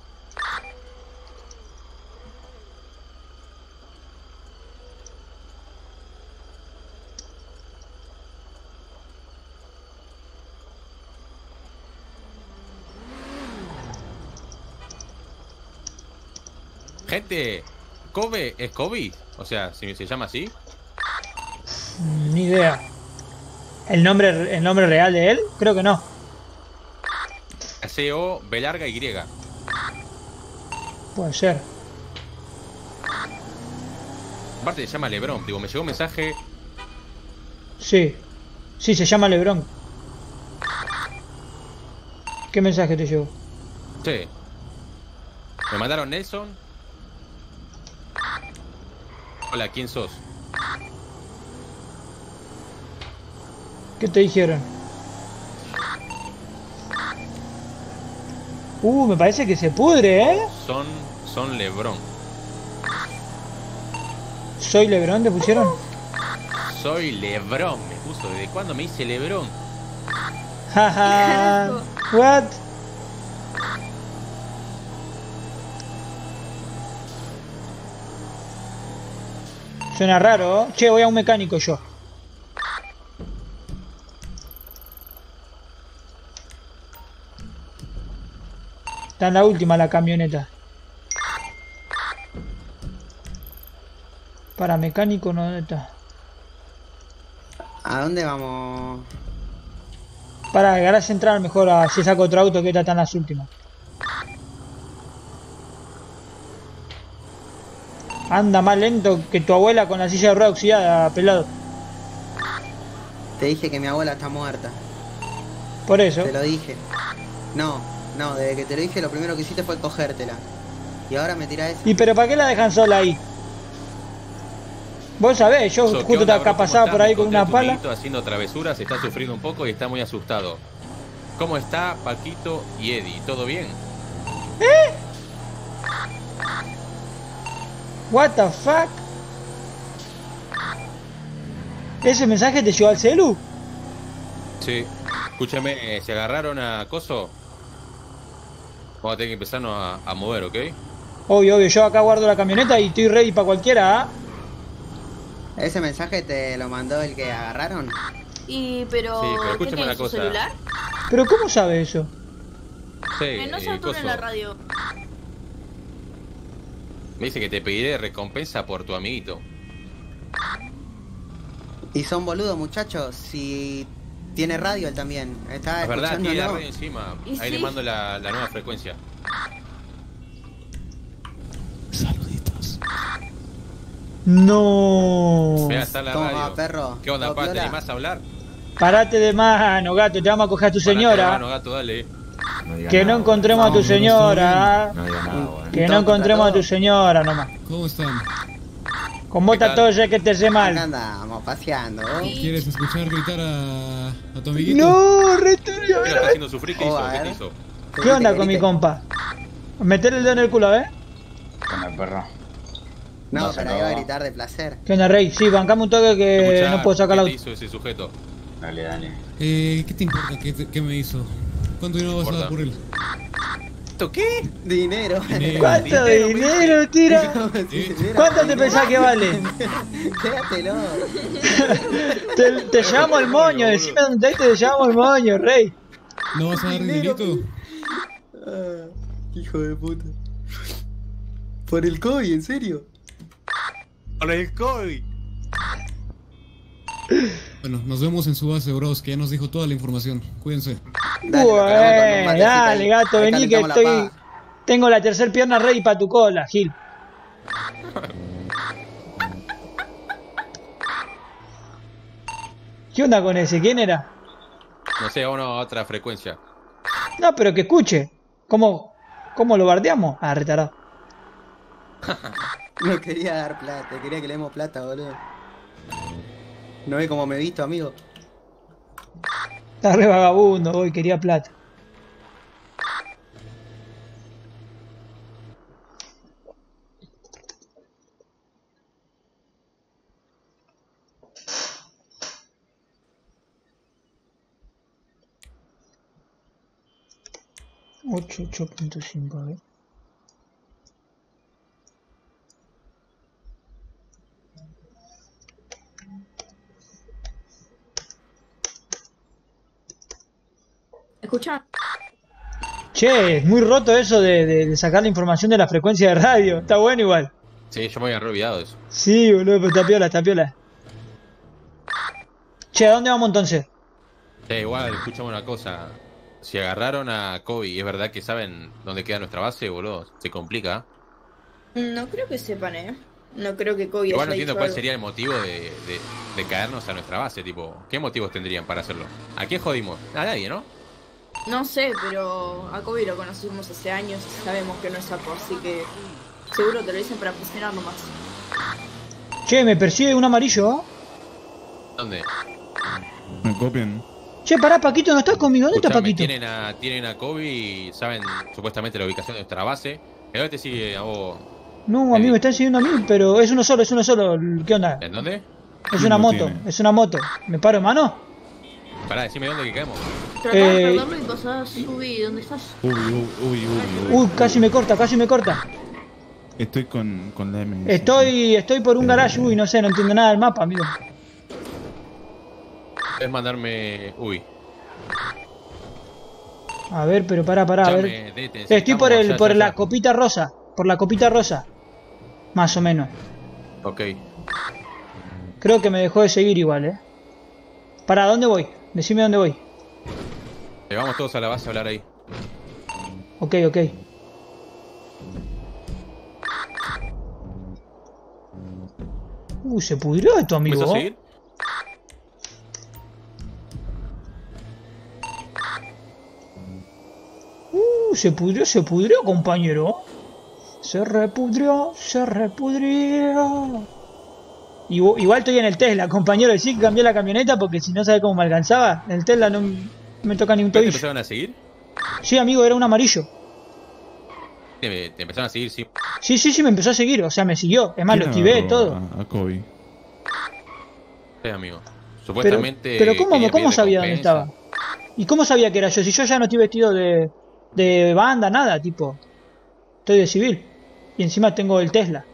Gente, Kobe es Kobe. O sea, si se llama así. Mm, Ni idea. ¿El nombre, el nombre real de él? Creo que no. C O B larga Y. Puede ser. Aparte se llama Lebron. Digo, me llegó un mensaje. Sí. Sí, se llama Lebron. ¿Qué mensaje te llegó? Sí. Me mandaron Nelson. Hola, ¿quién sos? ¿Qué te dijeron? Uh, me parece que se pudre, ¿eh? Son, son Lebron. Soy Lebron, ¿te pusieron? Soy Lebron, me puso. ¿Desde cuándo me hice Lebron? Jaja. What? Suena raro, ¿eh? Che, voy a un mecánico yo. Está en la última la camioneta. Para mecánico, ¿no? ¿Dónde está? ¿A dónde vamos? Para llegar a central mejor a si saco otro auto que está en las últimas. Anda más lento que tu abuela con la silla de rueda oxidada, pelado. Te dije que mi abuela está muerta. Por eso. Te lo dije. No, no, desde que te lo dije lo primero que hiciste fue cogértela. Y ahora me tirás eso. ¿Y pero para qué la dejan sola ahí? Vos sabés, yo So, justo onda, acá bro? pasaba ¿Cómo por ahí estás? con una Me encontré a tu pala. amiguito haciendo travesuras, está sufriendo un poco y está muy asustado. ¿Cómo está Paquito y Eddie? ¿Todo bien? ¿Eh? What the fuck? ¿Ese mensaje te llegó al celu? Sí. Escúchame, eh, ¿se agarraron a Coso? Vamos a tener que empezarnos a, a mover, ¿ok? Obvio, obvio, yo acá guardo la camioneta y estoy ready para cualquiera, ¿ah? ¿Ese mensaje te lo mandó el que agarraron? Y pero, Sí, pero ¿qué escúchame tiene una su cosa. celular? ¿Pero cómo sabe eso? Sí, Que no eh, satura Coso. en la radio. Me dice que te pediré recompensa por tu amiguito. Y son boludos, muchachos. Si tiene radio él también. Está Es verdad, tiene la escuchándolo. radio encima. Y Ahí sí. le mando la, la nueva frecuencia. No. Mira, está la Toma, radio. perro. ¿Qué onda, ¿Todo pa? ¿Te piola? animás a hablar? Parate de mano, gato, te vamos a coger a tu Parate, señora. hermano, gato, dale. No diga Que no nada, encontremos a tu No, no señora. No diga nada, weón. Que no Todo, encontremos a todo. tu señora nomás. ¿Cómo están? Con vos ¿Qué está tal? todo ya que te sé Acá mal. andamos paseando. ¿vos? ¿Quieres escuchar gritar a, a tu amiguito? No, returbio, ¿Qué lo a está ver. haciendo sufrir? ¿Qué Oh, hizo? a ¿Qué te ver. hizo? ¿Qué onda con mi compa? Meter el dedo en el culo, ¿eh? Con el perro. No, No se pero ahí va a acabó. gritar de placer. ¿Qué onda, Rey? Sí, bancame un toque que Escuchá, no puedo sacar la ¿qué te auto. hizo ese sujeto? Dale, dale. Eh, ¿qué te importa? ¿Qué, te- qué me hizo? ¿Cuánto dinero vas a dar por él? ¿Esto qué? Dinero. Dinero. ¿Cuánto Dinero, dinero, tira? ¿Cuánto te pensás que vale? Quédatelo. Te, te llevamos el moño, decime dónde está y te llevamos el moño, Rey. ¿No vas a dar dinerito? Ah, hijo de puta. Por el COVID, ¿en serio? Con el COVID. Bueno, nos vemos en su base, bros, que ya nos dijo toda la información. Cuídense. Dale, lo cargamos con un Bueno, matecito dale, ahí. gato, Ahí vení que calentamos la estoy... pava. Tengo la tercer pierna ready para tu cola, Gil. ¿Qué onda con ese? ¿Quién era? No sé, vámonos a otra frecuencia. No, pero que escuche. ¿Cómo, cómo lo bardeamos? Ah, retarado. No quería dar plata, quería que le demos plata, boludo. No ve cómo me he visto, amigo. Está re vagabundo hoy, quería plata. ocho, ocho punto cinco, a ver. ¿Escucha? Che, es muy roto eso de, de, de sacar la información de la frecuencia de radio. Está bueno igual. Sí, yo me había re olvidado de eso. Sí, boludo, pero está piola, está piola. Che, ¿a dónde vamos entonces? Sí, igual, escuchame una cosa. Si agarraron a Kobe, ¿es verdad que saben dónde queda nuestra base, boludo? Se complica. No creo que sepan, ¿eh? No creo que Kobe Igual no haya entiendo dicho cuál algo. sería el motivo de, de, de caernos a nuestra base, tipo. ¿Qué motivos tendrían para hacerlo? ¿A quién jodimos? A nadie, ¿no? No sé, pero a Kobe lo conocimos hace años y sabemos que no es sapo, así que seguro te lo dicen para presionar nomás. Che, me persigue un amarillo, ¿eh? ¿Dónde? Me copian. Che, pará, Paquito, ¿no estás conmigo? ¿Dónde está Escuchame, Paquito? tienen a, tienen a Kobe y saben supuestamente la ubicación de nuestra base. Pero te sigue a vos. No, a mí me están siguiendo a mí, pero es uno solo, es uno solo. ¿Qué onda? ¿En dónde? Es una moto, es una moto. ¿Me paro, hermano? Pará, decime dónde que caemos. Tratá de Eh, perderlo y pasás, Ubi, ¿dónde estás? Uy, uy, uy, uy. Uy, casi me corta, casi me corta. Estoy con, con la M. Estoy, estoy por un garage, uy, no sé, no entiendo nada del mapa, amigo. Es mandarme. Uy. A ver, pero pará, pará, a ver. Escuchame, Dete, Estoy estamos por el, allá, por allá, la allá. copita rosa, por la copita rosa. Más o menos. Ok. Creo que me dejó de seguir igual, eh. Pará, ¿dónde voy? Decime dónde voy. Eh, vamos todos a la base a hablar ahí. Ok, ok. Uh, se pudrió esto, amigo. ¿Empezó a seguir? Uh, se pudrió, se pudrió, compañero. Se repudrió, se repudrió. Igual, igual estoy en el Tesla, compañero. Sí que cambié la camioneta porque si no sabe cómo me alcanzaba. En el Tesla no me toca ni un ¿Te tobillo. empezaron a seguir? Sí, amigo, era un amarillo. Te, te empezaron a seguir, sí. Sí, sí, sí, me empezó a seguir. O sea, me siguió. Es más, lo activé, todo. A, a Kobe. Sí, amigo. Pero, Supuestamente. pero ¿cómo, quería ¿cómo pedir sabía dónde recompensa. estaba? ¿Y cómo sabía que era yo? Si yo ya no estoy vestido de, de banda, nada, tipo. Estoy de civil. Y encima tengo el Tesla.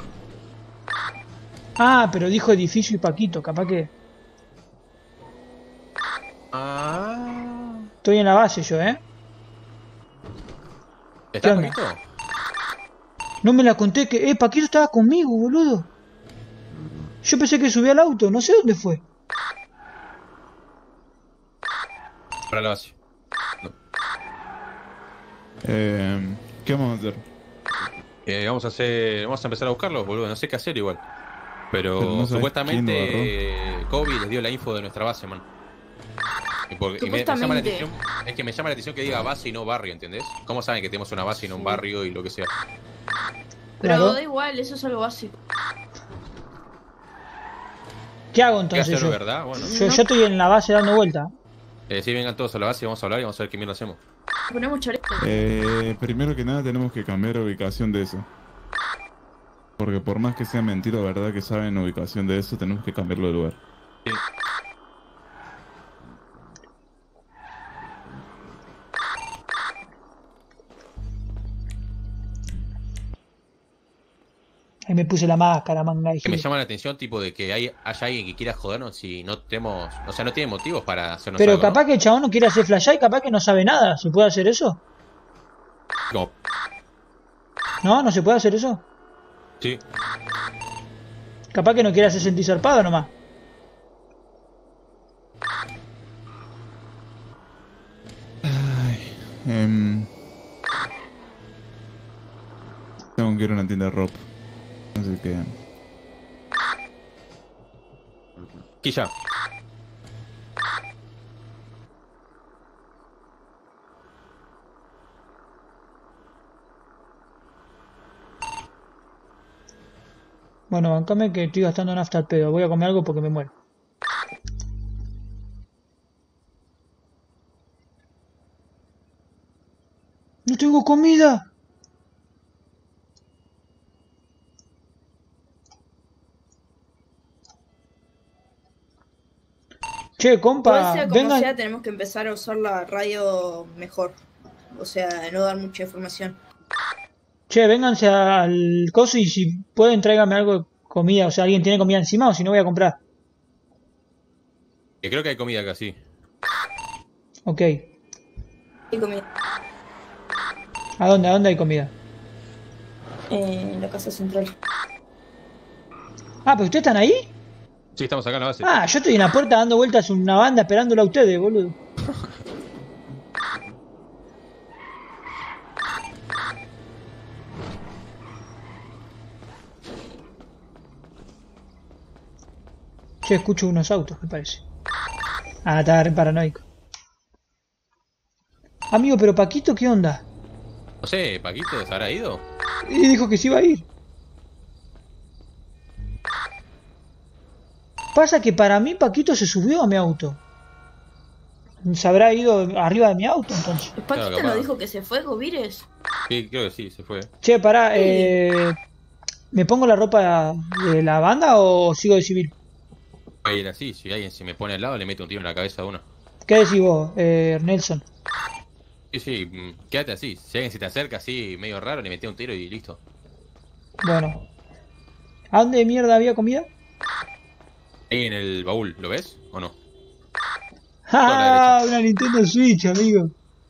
Ah, pero dijo edificio y Paquito, capaz que... Ah. Estoy en la base yo, ¿eh? ¿Qué ¿Estás, onda? Paquito? No me la conté que... Eh, Paquito estaba conmigo, boludo. Yo pensé que subía al auto, no sé dónde fue. Para la base. Eh, ¿Qué vamos a hacer? Eh, vamos a hacer. Vamos a empezar a buscarlos, boludo. No sé qué hacer igual. Pero, Pero no sabes supuestamente quién lo eh, Kobe les dio la info de nuestra base, man. Y, porque, y me, me llama la Supuestamente. atención. Es que me llama la atención que diga base y no barrio, ¿entendés? ¿Cómo saben que tenemos una base y no un barrio y lo que sea? Pero Claro. da igual, eso es algo básico. ¿Qué hago ¿Qué entonces hacer, yo? verdad? Bueno. Yo, yo estoy en la base dando vuelta. Eh, sí, vengan todos a la base, vamos a hablar y vamos a ver qué mierda hacemos. Ponemos chaleco. Eh, primero que nada tenemos que cambiar la ubicación de eso. Porque por más que sea mentira o verdad que saben la ubicación de eso, tenemos que cambiarlo de lugar. Sí. Ahí me puse la máscara, manga. de Que me gil. llama la atención, tipo, de que hay, haya alguien que quiera jodernos y no tenemos. O sea, no tiene motivos para hacernos Pero algo, capaz que el chabón no quiere hacer flash y capaz que no sabe nada. ¿Se puede hacer eso? ¿no? No. ¿No? ¿No se puede hacer eso? Sí. Capaz que no quiere hacer sentir zarpado nomás. Em, tengo que ir a una tienda de ropa. Así que... Quilla. Bueno, bancame que estoy gastando nafta al pedo. Voy a comer algo porque me muero. ¡No tengo comida! Che, compa, Igual sea como vengan... sea, tenemos que empezar a usar la radio mejor. O sea, no dar mucha información. Che, vénganse al coso y si pueden tráiganme algo de comida. O sea, ¿alguien tiene comida encima o si no voy a comprar? Que creo que hay comida acá, sí. Ok. Y comida. ¿A dónde? ¿A dónde hay comida? Eh, en la casa central. Ah, ¿pero ustedes están ahí? Sí, estamos acá en la base. Ah, yo estoy en la puerta dando vueltas a una banda esperándolo a ustedes, boludo. Che, escucho unos autos, me parece. Ah, estaba re paranoico. Amigo, pero Paquito, ¿qué onda? No sé, Paquito, ¿se habrá ido? Y dijo que se iba a ir. Pasa que para mí Paquito se subió a mi auto. Se habrá ido arriba de mi auto entonces. ¿Paquita Claro, no capaz. dijo que se fue, Gobires? Sí, creo que sí, se fue. Che, pará, eh, ¿me pongo la ropa de la banda o sigo de civil? Va a ir así, si alguien se me pone al lado le mete un tiro en la cabeza a uno. ¿Qué decís vos, eh, Nelson? Sí, sí, mm, quédate así. Si alguien se te acerca así medio raro, le mete un tiro y listo. Bueno. ¿A dónde mierda había comida? Ahí en el baúl, ¿lo ves o no? ¡Ah! Una Nintendo Switch, amigo.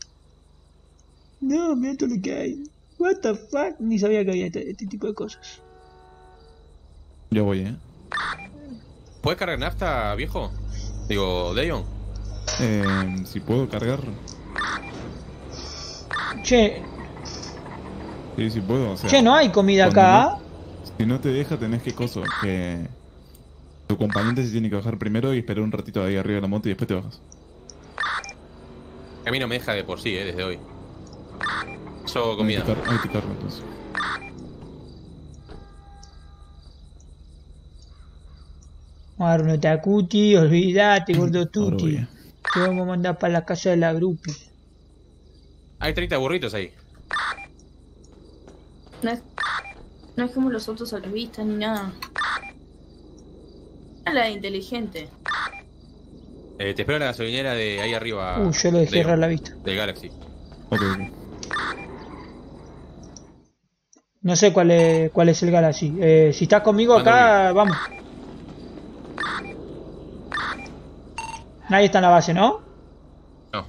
No, mira todo lo que hay. What the fuck, ni sabía que había este, este tipo de cosas. Yo voy, eh. ¿Puedes cargar nafta, viejo? Digo, Dayon. Eh, si puedo cargar. Che, Sí, sí puedo. O sea, che, no hay comida cuando acá. no- si no te deja, tenés que coso. Que tu compañero se tiene que bajar primero y esperar un ratito ahí arriba de la moto y después te bajas. A mí no me deja de por sí, eh, desde hoy. Eso comida. Ahí te cargo, ahí te cargo, entonces. Vamos a dar un otakuti, olvidate, gordo Ahora tuti. voy, eh. Te vamos a mandar para la casa de la grupi. Hay treinta burritos ahí. No es, no es como los autos a la vista ni nada. Es la inteligente. Eh, te espero en la gasolinera de ahí arriba. Uh, yo lo dejé Dayon, errar la vista. Del Galaxy. Ok, ok. No sé cuál es, cuál es el Galaxy. Eh, si estás conmigo acá, vamos. Nadie está en la base, ¿no? No.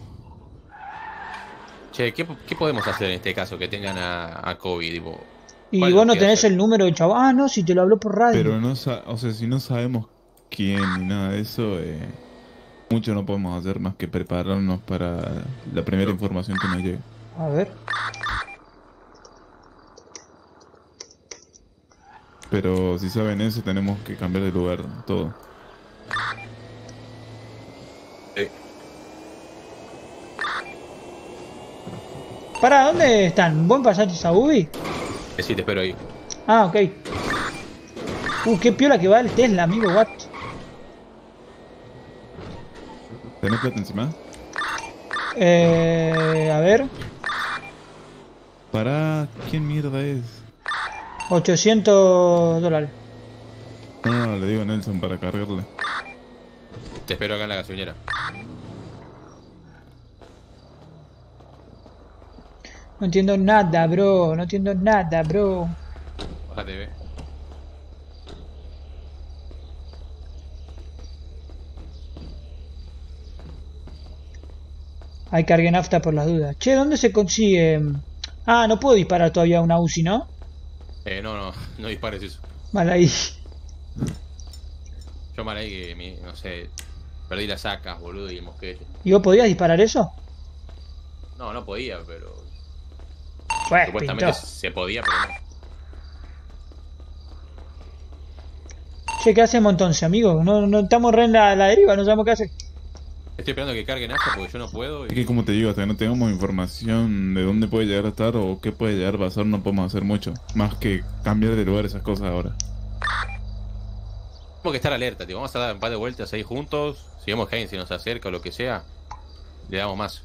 Che, ¿qué, qué podemos hacer en este caso que tengan a, a Kobe? Tipo, Y ¿cuál vos no queda tenés hacer? el número de chavo. Ah, no, si te lo habló por radio. Pero no sa o sea, si no sabemos quién ni nada de eso, eh, mucho no podemos hacer más que prepararnos para la primera información que nos llegue. A ver. Pero si saben eso, tenemos que cambiar de lugar todo. Sí. ¿Para dónde están? ¿Buen pasaje a Ubi? Eh, sí, te espero ahí. Ah, ok. Uh, qué piola que va el Tesla, amigo, what? ¿Tenés plata encima? Eh, a ver. ¿Para quién mierda es? ochocientos dólares. No, no, le digo a Nelson para cargarle. Te espero acá en la gasolinera. No entiendo nada, bro. No entiendo nada, bro. Bájate, ve. Hay cargue nafta por las dudas. Che, ¿dónde se consigue? Ah, no puedo disparar todavía una U C I, ¿no? Eh, no, no, no dispares eso. Mal ahí. Yo mal ahí que, mi- no sé, perdí las sacas, boludo, y el mosquete. ¿Y vos podías disparar eso? No, no podía, pero... Pues, Supuestamente pintó. se podía, pero no. Che, ¿qué hacemos entonces, amigo? No, no estamos re en la, la deriva, no sabemos qué hacer. Estoy esperando que carguen nafta porque yo no puedo. Es Y... que como te digo, hasta que no tengamos información de dónde puede llegar a estar o qué puede llegar a pasar, no podemos hacer mucho. Más que cambiar de lugar esas cosas ahora. Tenemos que estar alerta, tío. Vamos a dar un par de vueltas ahí juntos. Si vemos que alguien se nos acerca o lo que sea, le damos más.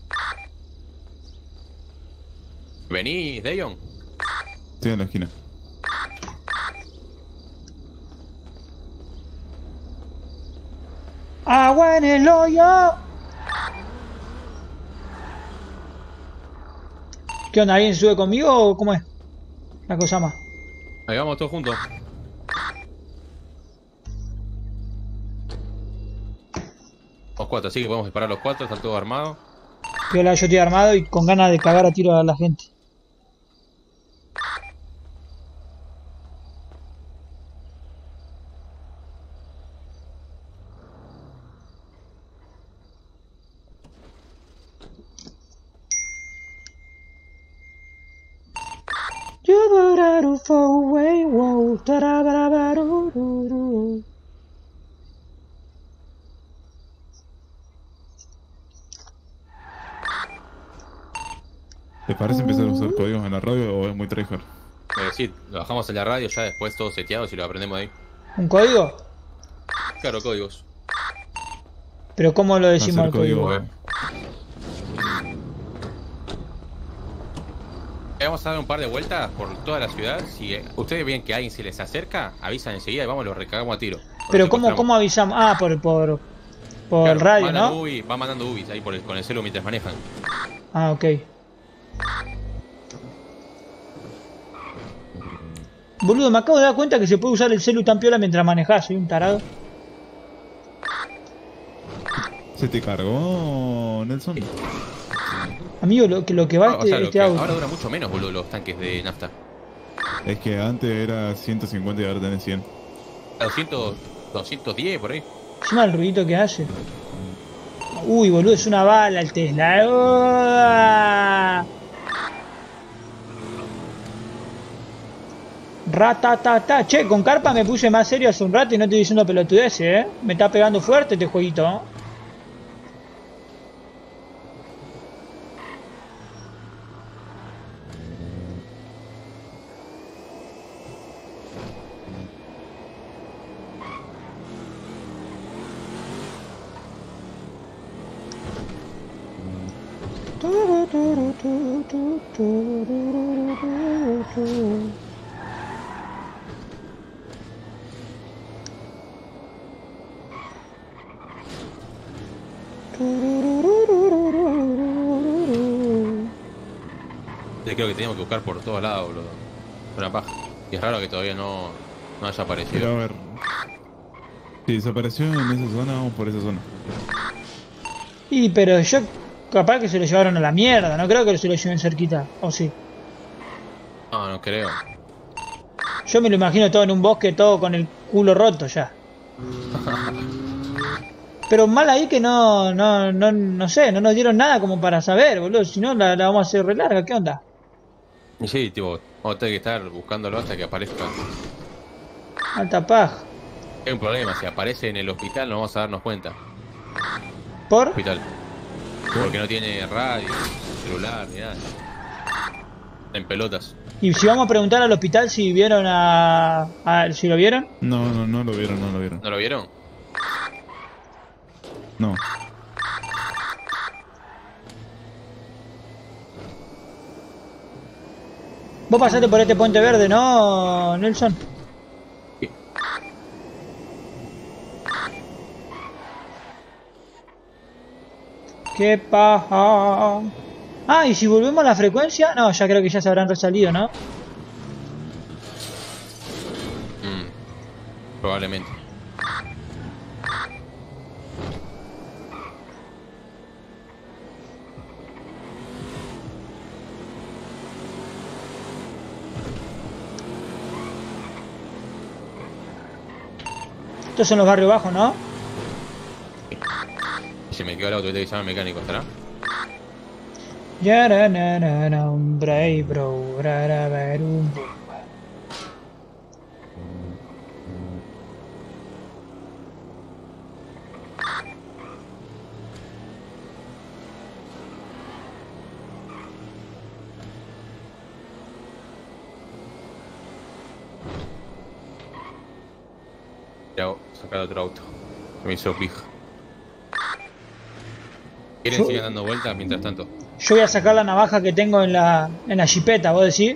¿Venís, Dayon? Estoy en la esquina. ¡Agua en el hoyo! ¿Qué onda? ¿Alguien sube conmigo o cómo es? La cosa más. Ahí vamos todos juntos. Los cuatro, así que podemos disparar los cuatro, están todos armados. Piola, yo estoy armado y con ganas de cagar a tiro a la gente. You far away, whoa, tarabarabarururu. ¿Te parece empezar a usar códigos en la radio o es muy tryhard? Eh, sí, lo bajamos en la radio ya después todos seteados y lo aprendemos ahí. ¿Un código? Claro, códigos. Pero ¿cómo lo decimos Hacer al código? código. Eh, Vamos a dar un par de vueltas por toda la ciudad. Si eh, ustedes ven que alguien se les acerca, avisan enseguida y vamos, lo recagamos a tiro. Pero ¿cómo, ¿cómo avisamos? Ah, por, por, por Claro, radio, mandan ¿no? U B I, van mandando U B Is ahí por el- con el celu mientras manejan. Ah, ok. Boludo, me acabo de dar cuenta que se puede usar el celu tan piola mientras manejás, soy un tarado. ¿Se te cargó, Nelson? Amigo, lo que, lo que va Ah, o este, sea, lo este que auto. ahora dura mucho menos, boludo, los tanques de nafta. Es que antes era ciento cincuenta y ahora tenés cien. doscientos, doscientos diez por ahí. Encima el ruidito que hace. Uy, boludo, es una bala el Tesla. ¡Uah! Ratatata. Che, con carpa me puse más serio hace un rato y no estoy diciendo pelotudeces, eh. Me está pegando fuerte este jueguito, ¿eh? Yo creo que teníamos que buscar por todos lados, boludo. Una paja. Y es raro que todavía no, no haya aparecido. Pero a ver. Si desapareció en esa zona, vamos por esa zona. Y pero yo capaz que se lo llevaron a la mierda, no creo que se lo lleven cerquita, o sí. No, no creo. Yo me lo imagino todo en un bosque, todo con el culo roto ya. Pero mal ahí que no, no, no, no sé, no nos dieron nada como para saber, boludo. Si no, la, la vamos a hacer re larga, ¿qué onda? Y sí, tipo, vamos a tener que estar buscándolo hasta que aparezca. Alta paja. Hay un problema, si aparece en el hospital no vamos a darnos cuenta. ¿Por? Hospital. Porque no tiene radio, celular, ni nada. En pelotas. Y si vamos a preguntar al hospital si vieron a... a si lo vieron. No, no, no lo vieron, no lo vieron. ¿No lo vieron? No. Vos pasaste por este puente verde, ¿no, Nelson? ¿Qué paja? Ah, y si volvemos a la frecuencia... No, ya creo que ya se habrán resalido, ¿no? Mm, probablemente. Estos son los barrios bajos, ¿no? Si me quedo el auto, ¿viste que se llama mecánico? ¿Estará? Ya na na na na un brave bro, ra ra ver un bro. Ya voy a sacar otro auto. Me hizo pija. ¿Quieren Yo- seguir dando vueltas mientras tanto? Yo voy a sacar la navaja que tengo en la en la jipeta, ¿vos decís?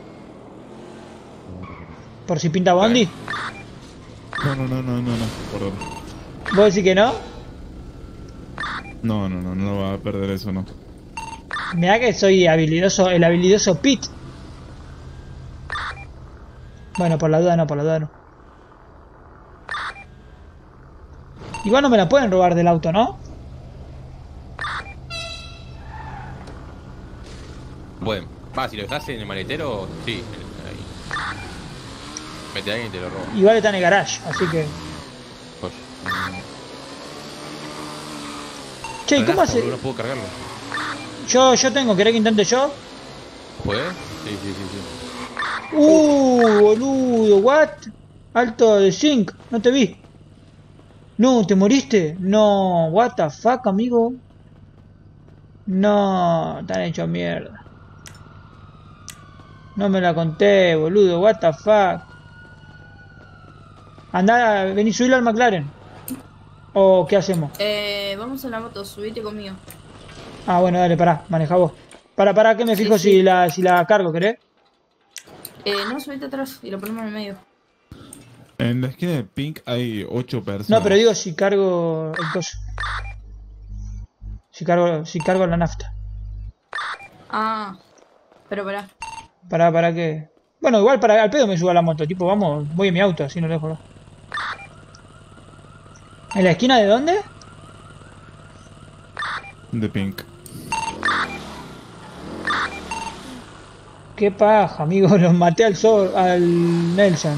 Por si pinta Bondi. No, no, no, no, no, no. Perdón. ¿Vos decís que no? No, no, no, no va a perder eso, no. Mirá que soy habilidoso, el habilidoso Pit. Bueno, por la duda no, por la duda no. Igual no me la pueden robar del auto, ¿no? Pueden. Va, si lo dejas en el maletero, sí. Ahí. Mete a alguien y te lo roba. Igual está en el garage, así que... Oye. Che, ¿y cómo Ganazo, hace? boludo, No puedo cargarlo. Yo, yo tengo, ¿querés que intente yo? ¿Puedes? Sí, sí, sí, sí. Uh, boludo, what? Alto de zinc, no te vi. No, ¿te moriste? No, what the fuck, amigo. No, están hecho mierda. No me la conté, boludo, what the fuck. Andá, vení, subilo al McLaren. ¿O qué hacemos? Eh, vamos en la moto, subite conmigo. Ah, bueno, dale, pará, maneja vos. Para, para, que me fijo Sí, si sí. la si la cargo, ¿querés? Eh, no, subite atrás y lo ponemos en el medio. En la esquina de Pink hay ocho personas. No, pero digo si cargo el coso. Si cargo, si cargo la nafta. Ah, pero pará. Para, para que. Bueno, igual para al pedo me subo a la moto, tipo, vamos, voy en mi auto, así no dejo acá. ¿En la esquina de dónde? De Pink. Qué paja, amigo, los maté al sol, al Nelson.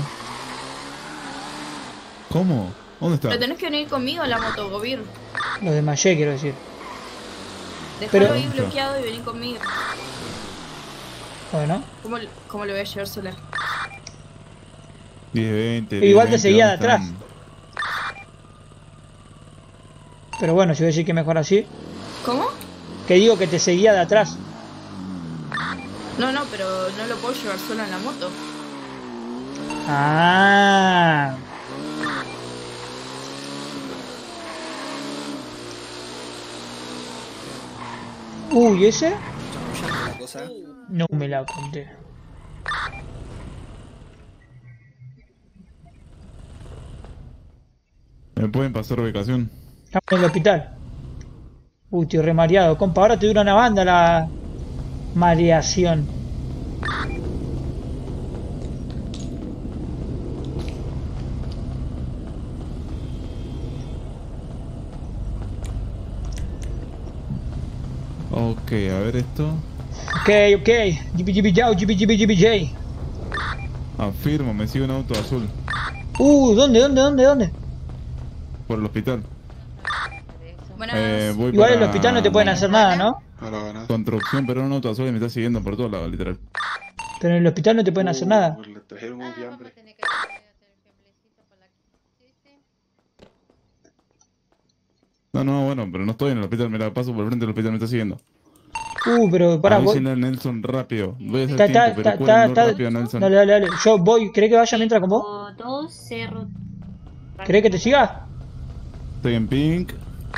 ¿Cómo? ¿Dónde está? Pero tenés que venir conmigo en la moto, Gobir. Los desmayé, quiero decir. Dejalo Pero- ahí bloqueado y vení conmigo. Bueno. ¿Cómo, cómo lo voy a llevar sola? diez, veinte. Igual te diez, veinte, seguía de ¿dónde atrás. están? Pero bueno, si voy a decir que mejor así. ¿Cómo? Que digo que te seguía de atrás. No, no, pero no lo puedo llevar sola en la moto. Ah. Uy, ¿ese? No me la conté. ¿Me pueden pasar ubicación? Estamos en el hospital. Uy, estoy re mareado. Compa, ahora te dura una banda la mareación. Ok, a ver esto. Ok, ok. Jibi jibi yao, jibi jibi jibi jay. Afirmo, me sigue un auto azul. Uh, ¿dónde, dónde, dónde, dónde? Por el hospital. Buenas. Eh, voy Igual en para el hospital no te pueden hacer nada, ¿no? Construcción, pero un auto azul y me está siguiendo por todos lados, literal. Pero en el hospital no te pueden hacer nada. No, no, bueno, pero no estoy en el hospital, mira, paso por el frente del hospital, me está siguiendo. Uh, pero pará, voy. Avísenle a Nelson rápido. Voy a hacer Está, está, tiempo, pero está, está, cuéntenlo está. rápido, Nelson. Dale, dale, dale. Yo voy. ¿Querés que vaya mientras con vos? Dos, cerro. ¿Querés que te siga? Estoy en Pink.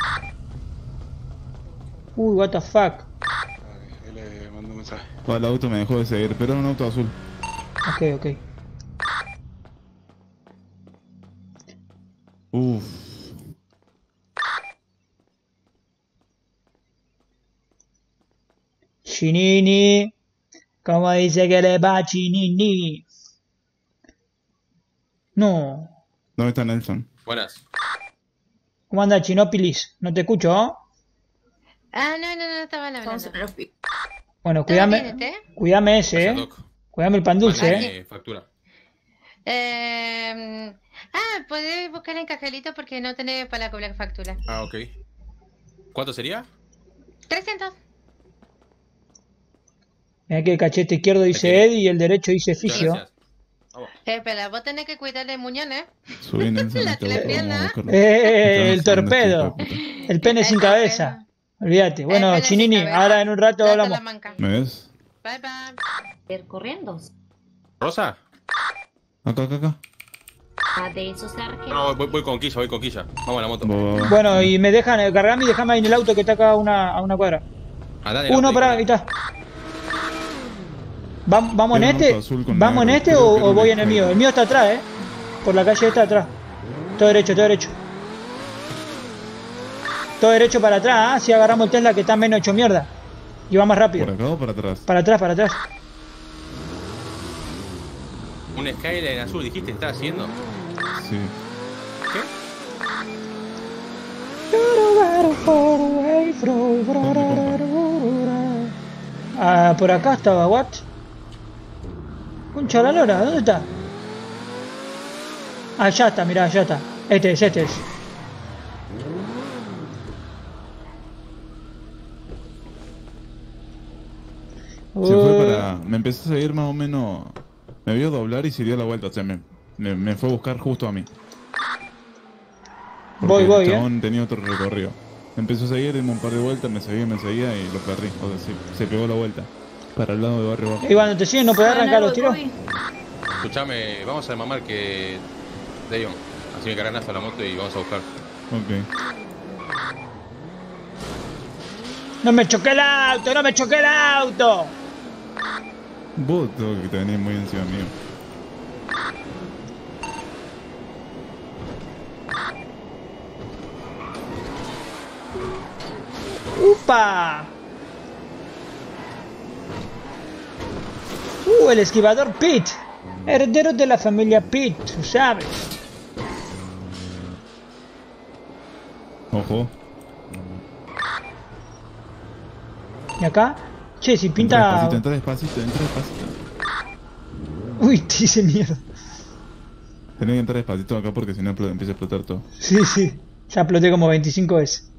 Uy, what the fuck. Le mando un mensaje. Oh, el auto me dejó de seguir, pero era un auto azul. Ok, ok. Uff. Chinini. ¿Cómo dice que le va Chinini? No. ¿Dónde está Nelson? Buenas. ¿Cómo anda Chinópilis? No te escucho, ¿no? Ah, no, no, no, estaba hablando. Vamos a tener los pi- Bueno, ¿Todo bien, cuídame. este? Cuídame ese, eh. Cuídame el pan dulce, eh. Eh, factura. Eh, ah, podés buscar en cajelito porque no tenés para cobrar factura. Ah, ok. ¿Cuánto sería? trescientos. Mira que el cachete izquierdo dice Eddie y el derecho dice Fisio. gracias. Eh, pero vos tenés que cuidarle el muñón, ¿eh? Subí Nelson. La este auto, telepierna. vamos a buscarlo. Eh, el Están haciendo torpedo. este hijo de El pene sin cabeza. Olvídate. Bueno, pene sin Chinini, cabeza. ahora en un rato Date hablamos. la manca. puta. ¿Me ves? Bye, bye. Ir corriendo. ¿Rosa? Acá, acá, acá. Ah, de esos arqueros. No, voy, voy con Quilla, voy con Quilla. Vamos a la moto. Va, va, va. Bueno, y me dejan, eh, cargame y dejame ahí en el auto que está acá a una, a una cuadra. Andá en el Uno, auto, pará, ahí. ahí está. ¿Vam- ¿Vamos en Tiene un este? auto azul con ¿Vamos en negro. este Creo- o, creo o voy que en el fue. mío? El mío está atrás, eh. Por la calle está atrás. Todo derecho, todo derecho. Todo derecho para atrás, ¿ah? Si agarramos el Tesla que está menos hecho mierda. Y va más rápido. ¿Por acá o para atrás? Para atrás, para atrás. Un Skyline azul, dijiste, ¿estás haciendo? Sí. ¿Qué? Ah, por acá estaba, what? Concha la lora, ¿dónde está? Allá está, mirá, allá está. Este es, este es. Se fue Uh, para. Me empezó a seguir más o menos. Me vio doblar y se dio la vuelta. O sea, me, me, me fue a buscar justo a mí. Porque Voy, voy, el eh. chabón tenía otro recorrido. Me empezó a seguir, dimos un par de vueltas, me seguía, me seguía y lo perdí. O sea, se, se pegó la vuelta. Para el lado de barrio bajo. Y cuando te siguen no podés arrancar los tiros. Escuchame, vamos a mamar que. Dayon, así me cargan hasta la moto y vamos a buscar. Ok. ¡No me choqué el auto! ¡No me choqué el auto! Vos tengo que te venís muy encima mío. ¡Upa! ¡Uh! El esquivador Pete. Heredero de la familia Pete, tú sabes. Ojo. ¿Y acá? Che, si pinta... Entra despacito, entra despacito, entra despacito. Uy, te hice mierda. Tenés que entrar despacito acá porque si no empieza a explotar todo. Sí, sí. Ya exploté como veinticinco veces.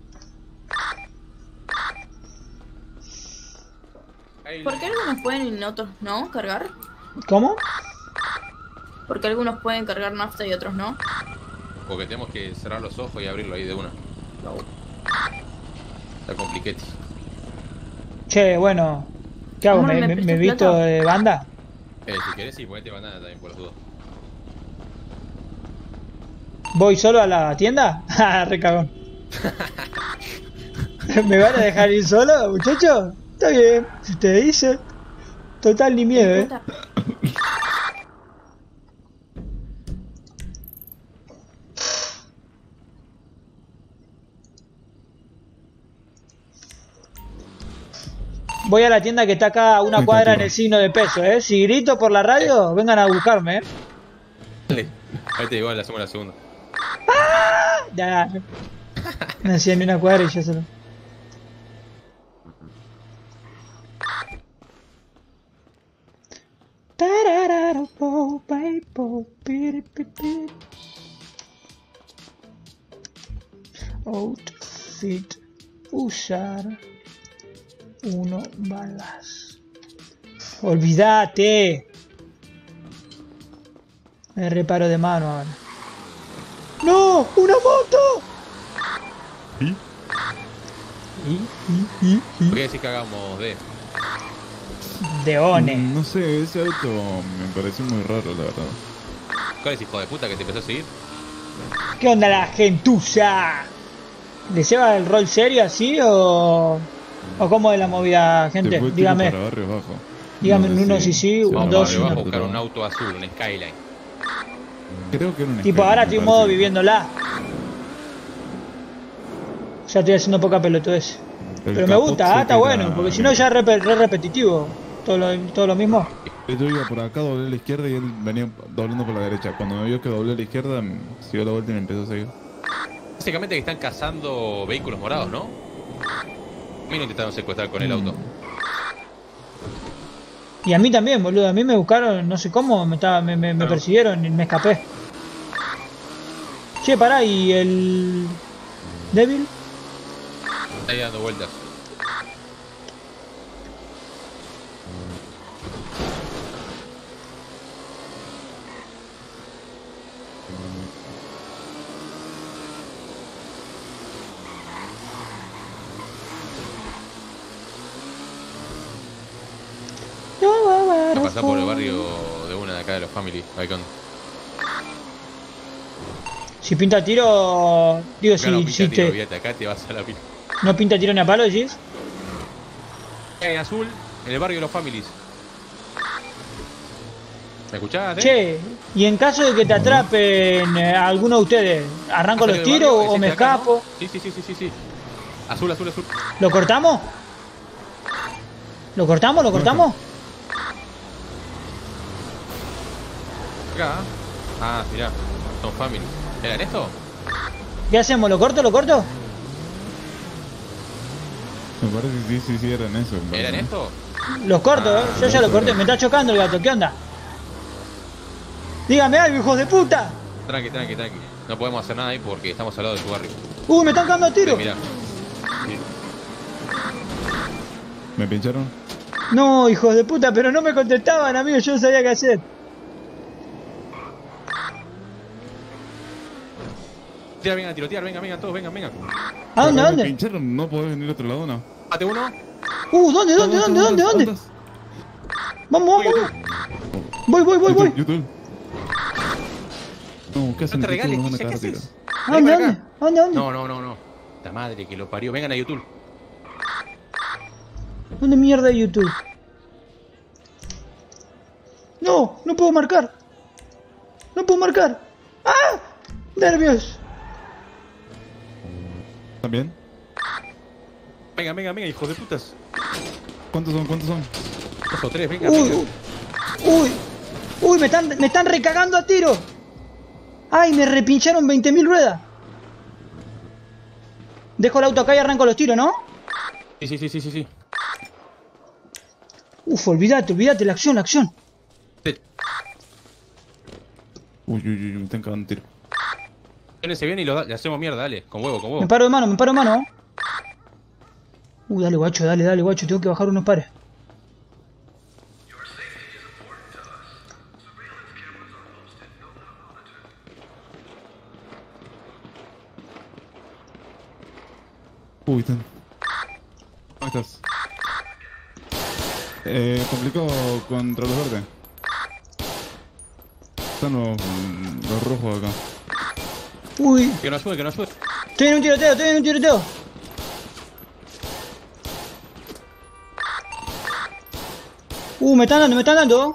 ¿Por qué algunos pueden y otros no cargar? ¿Cómo? ¿Por qué algunos pueden cargar nafta y otros no? Porque tenemos que cerrar los ojos y abrirlo ahí de una. Está compliquete. Che, bueno. ¿Qué hago? ¿Me, me, me visto de banda? Eh, si querés, sí, ponete bandana también por las dudas. ¿Voy solo a la tienda? Ah, re cagón. ¿Me van a dejar ir solo, muchachos? Está bien, si ustedes dicen. Total, ni miedo, eh. Voy a la tienda que está acá a una cuadra en el signo de peso, eh. Si grito por la radio, vengan a buscarme, eh. Dale, ahí te digo, la hacemos la segunda. ¡Ah! Ya. No hacía ni una cuadra y ya se lo... Outfit. Usar. Uno balas. Olvídate. Me reparo de mano ahora. ¡No! ¡Una moto! ¿Y? ¿Y? ¿Y? ¿Y? ¿Por qué decís que hagamos de? De One. Mm, no sé, ese auto me pareció muy raro, la verdad. ¿Cuál es, hijo de puta, que te empezó a seguir? ¿Qué onda la gentuza? ¿Le lleva el rol serio así o...? ¿O cómo es la movida, gente? Dígame. Para barrio bajo. Dígame un uno si sí, un dos si no. Vamos a buscar un auto azul, un Skyline. Creo que era un Tipo, Skyline, ahora estoy en modo viviéndola. Ya estoy haciendo poca pelotudez. Pero me gusta, ah, está bueno, porque si no ya es re, re repetitivo. Todo lo, todo lo mismo. Yo iba por acá, doblé a la izquierda y él venía doblando por la derecha. Cuando me vio que doblé a la izquierda, siguió la vuelta y me empezó a seguir. Básicamente que están cazando vehículos morados, ¿no? A mí no intentaron secuestrar con el auto. Y a mí también, boludo. A mí me buscaron, no sé cómo, me, estaba, me, me, me persiguieron y me escapé. Che, pará, ¿y el... Devil? Está ahí dando vueltas. Voy a pasar por el barrio de una de acá de los Family. Ahí con... Si pinta tiro... Digo, acá si, no pinta si tiro, te... olvídate, acá te vas a la pila. ¿No pinta tiro ni a palo, decís? En azul, en el barrio de los Families. ¿Me escuchás, eh? Che, y en caso de que te atrapen eh, a alguno de ustedes, ¿arranco los tiros o me acá, escapo? ¿no? Sí, sí, sí, sí, sí, sí. Azul, azul, azul. ¿Lo cortamos? ¿Lo cortamos? ¿Lo cortamos? Acá. Ah, mirá. Son Family. ¿Eran esto? ¿Qué hacemos? ¿Lo corto? ¿Lo corto? Me parece que sí, sí, sí, eran eso. ¿Eran esto? Los corto, ¿eh? Yo ya lo corté. Me está chocando el gato. ¿Qué onda? Dígame algo, hijos de puta. Tranqui, tranqui, tranqui. No podemos hacer nada ahí porque estamos al lado de tu barrio. Uh, me están cagando a tiro. Sí, mirá. Sí. ¿Me pincharon? No, hijos de puta, pero no me contestaban, amigo. Yo no sabía qué hacer. Tira, vengan a tirotear, vengan, vengan todos, vengan, vengan. ¿A dónde, a dónde? ¿Me pincharon? ¿No podés venir a otro lado, no? Mate uno. Uh, ¿dónde, dónde, dónde, dónde, dónde? Vamos, vamos, vamos. Voy, voy, voy, voy. No, ¿qué hacen? No te regales, ¿Qué ¿qué haces? ¿A dónde, dónde? ¿Dónde, dónde? No, no, no, no. La madre que lo parió. Vengan a YouTube. ¿Dónde mierda hay YouTube? No, no puedo marcar. No puedo marcar. ¡Ah! Nervios. ¿También? Venga, venga, venga, hijos de putas. ¿Cuántos son? ¿Cuántos son? Dos o tres, venga, Uy, venga. uy, uy, me están, me están recagando a tiro. Ay, me repincharon veinte mil ruedas. Dejo el auto acá y arranco los tiros, ¿no? Sí, sí, sí, sí, sí, sí. Uf, olvídate, olvídate, la acción, la acción. Uy, uy, uy, me están cagando un tiro. Pónganse bien y lo da- le hacemos mierda, dale. Con huevo, con huevo. Me paro de mano, me paro de mano. Uy, dale, guacho, dale, dale, guacho, tengo que bajar unos pares. Uy, están. ¿Cómo estás? Eh, complicado contra los verdes. Están los, los rojos acá. Uy, Que nos ayude, que nos ayude. estoy en un tiroteo, estoy en un tiroteo. Uh, me están dando, me están dando.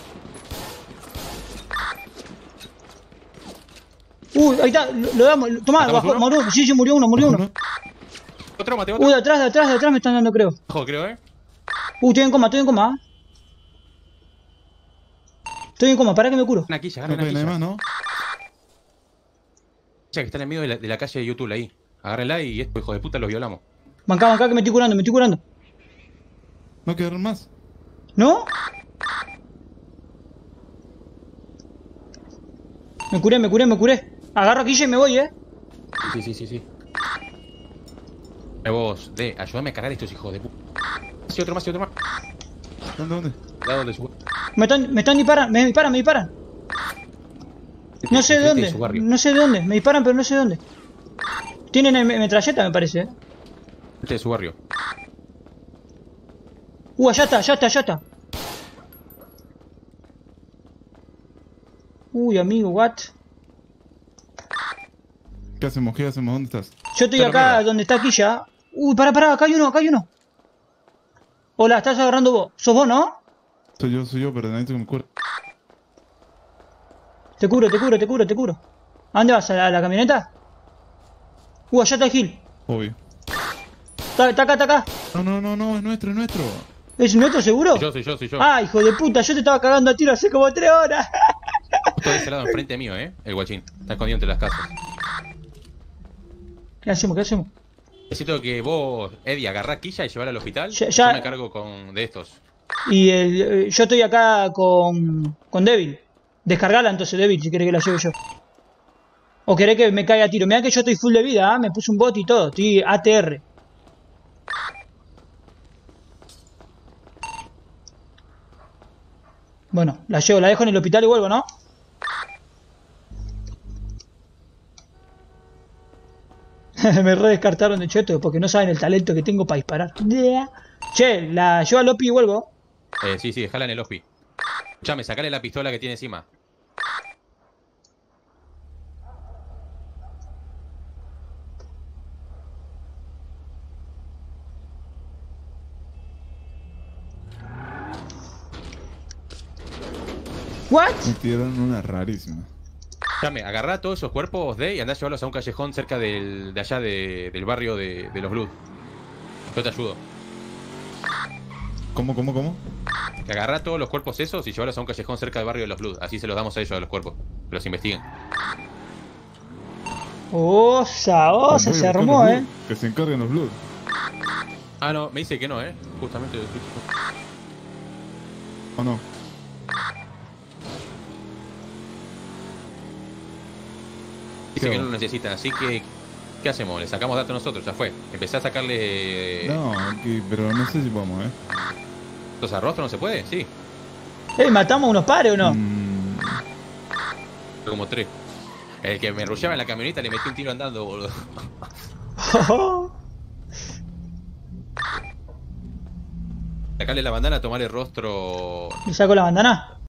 Uy, ahí está, lo, lo damos, tomá, ¿Matamos bajó, uno? murió, sí, sí, murió uno, murió uno. Otro, mate, otro. Uy, de atrás, de atrás, de atrás me están dando, creo. Ojo, creo, eh. Uy, estoy en coma, estoy en coma. Estoy en coma, pará que me curo. Una quilla, No agarren hay una nada quilla. más, ¿no? Quilla que está en el medio de la, de la calle de YouTube ahí. Agárrenla y estos hijos de puta los violamos. Bancá, bancá que me estoy curando, me estoy curando. No quedaron más. ¿No? Me curé, me curé, me curé. Agarro a Quilla y me voy, eh. Sí, sí, sí, sí. Eh, vos, de, ayúdame a cagar a estos hijos de puta. Sí, otro más, sí, otro más. ¿Dónde, dónde? Lado de su... Me están, me están disparando, me disparan, me disparan. No sé de Enfrente de dónde, su barrio. no sé de dónde. Me disparan, pero no sé de dónde. Tienen el- metralleta, me parece, eh. Este de su barrio. Uh, allá está, allá está, allá está. Uy, amigo, what? ¿Qué hacemos? ¿Qué hacemos? ¿Dónde estás? Yo estoy Está la acá mierda. donde está Quilla. Uy, pará, pará, acá hay uno, acá hay uno. Hola, estás agarrando vos. ¿Sos vos, no? Soy yo, soy yo, pero necesito que me cure. Te curo, te curo, te curo, te curo. ¿A dónde vas? ¿A la, a la camioneta? Uh, allá está el Gil. Obvio. Está, está acá, está acá. No, no, no, no, es nuestro, es nuestro. ¿Es nuestro seguro? Yo, soy yo, soy yo. Ah, hijo de puta, yo te estaba cagando a tiro hace como tres horas. Justo de ese lado enfrente mío, eh. El guachín. Está escondido entre las casas. ¿Qué hacemos? ¿Qué hacemos? Necesito que vos, Eddie, agarrá quilla y llevarla al hospital. Ya- ya- Yo me cargo con de estos. Y el, eh, yo estoy acá con, con Devil. Descargala entonces, Devil, si querés que la lleve yo. O querés que me caiga a tiro. Mirá que yo estoy full de vida, ¿ah? Me puse un bot y todo. Estoy A T R. Bueno, la llevo, la dejo en el hospital y vuelvo, ¿no? Me re descartaron de cheto porque no saben el talento que tengo para disparar. Che, la llevo al Lopi y vuelvo. Eh, sí, sí, dejala en el hospi. Escuchame, sacale la pistola que tiene encima. ¿What? Me tiraron una rarísima. Escuchame, agarrá todos esos cuerpos de y andá a llevarlos a un callejón cerca del, de allá de- del barrio de, de los Blood. Yo te ayudo. ¿Cómo, cómo, cómo? Que agarrá todos los cuerpos esos y llevarlos a un callejón cerca del barrio de los Blood. Así se los damos a ellos a los cuerpos. Que los investiguen. Osa, osa, Voy a se buscar armó, los eh. Blood, que se encarguen los Blood. Ah, no, me dice que no, eh. Justamente. ¿O no? Dice ¿Qué que hago? no lo necesitan, así que... ¿Qué hacemos? Le sacamos datos nosotros, ya fue. Empecé a sacarle... No, aquí, pero no sé si vamos, eh. ¿Los arrostros no se puede? Sí. Eh, ¿matamos unos pares o no? Mm, Como tres. El que me rusheaba en la camioneta le metí un tiro andando, boludo. Sacarle la bandana, tomarle el rostro... ¿Le saco la bandana?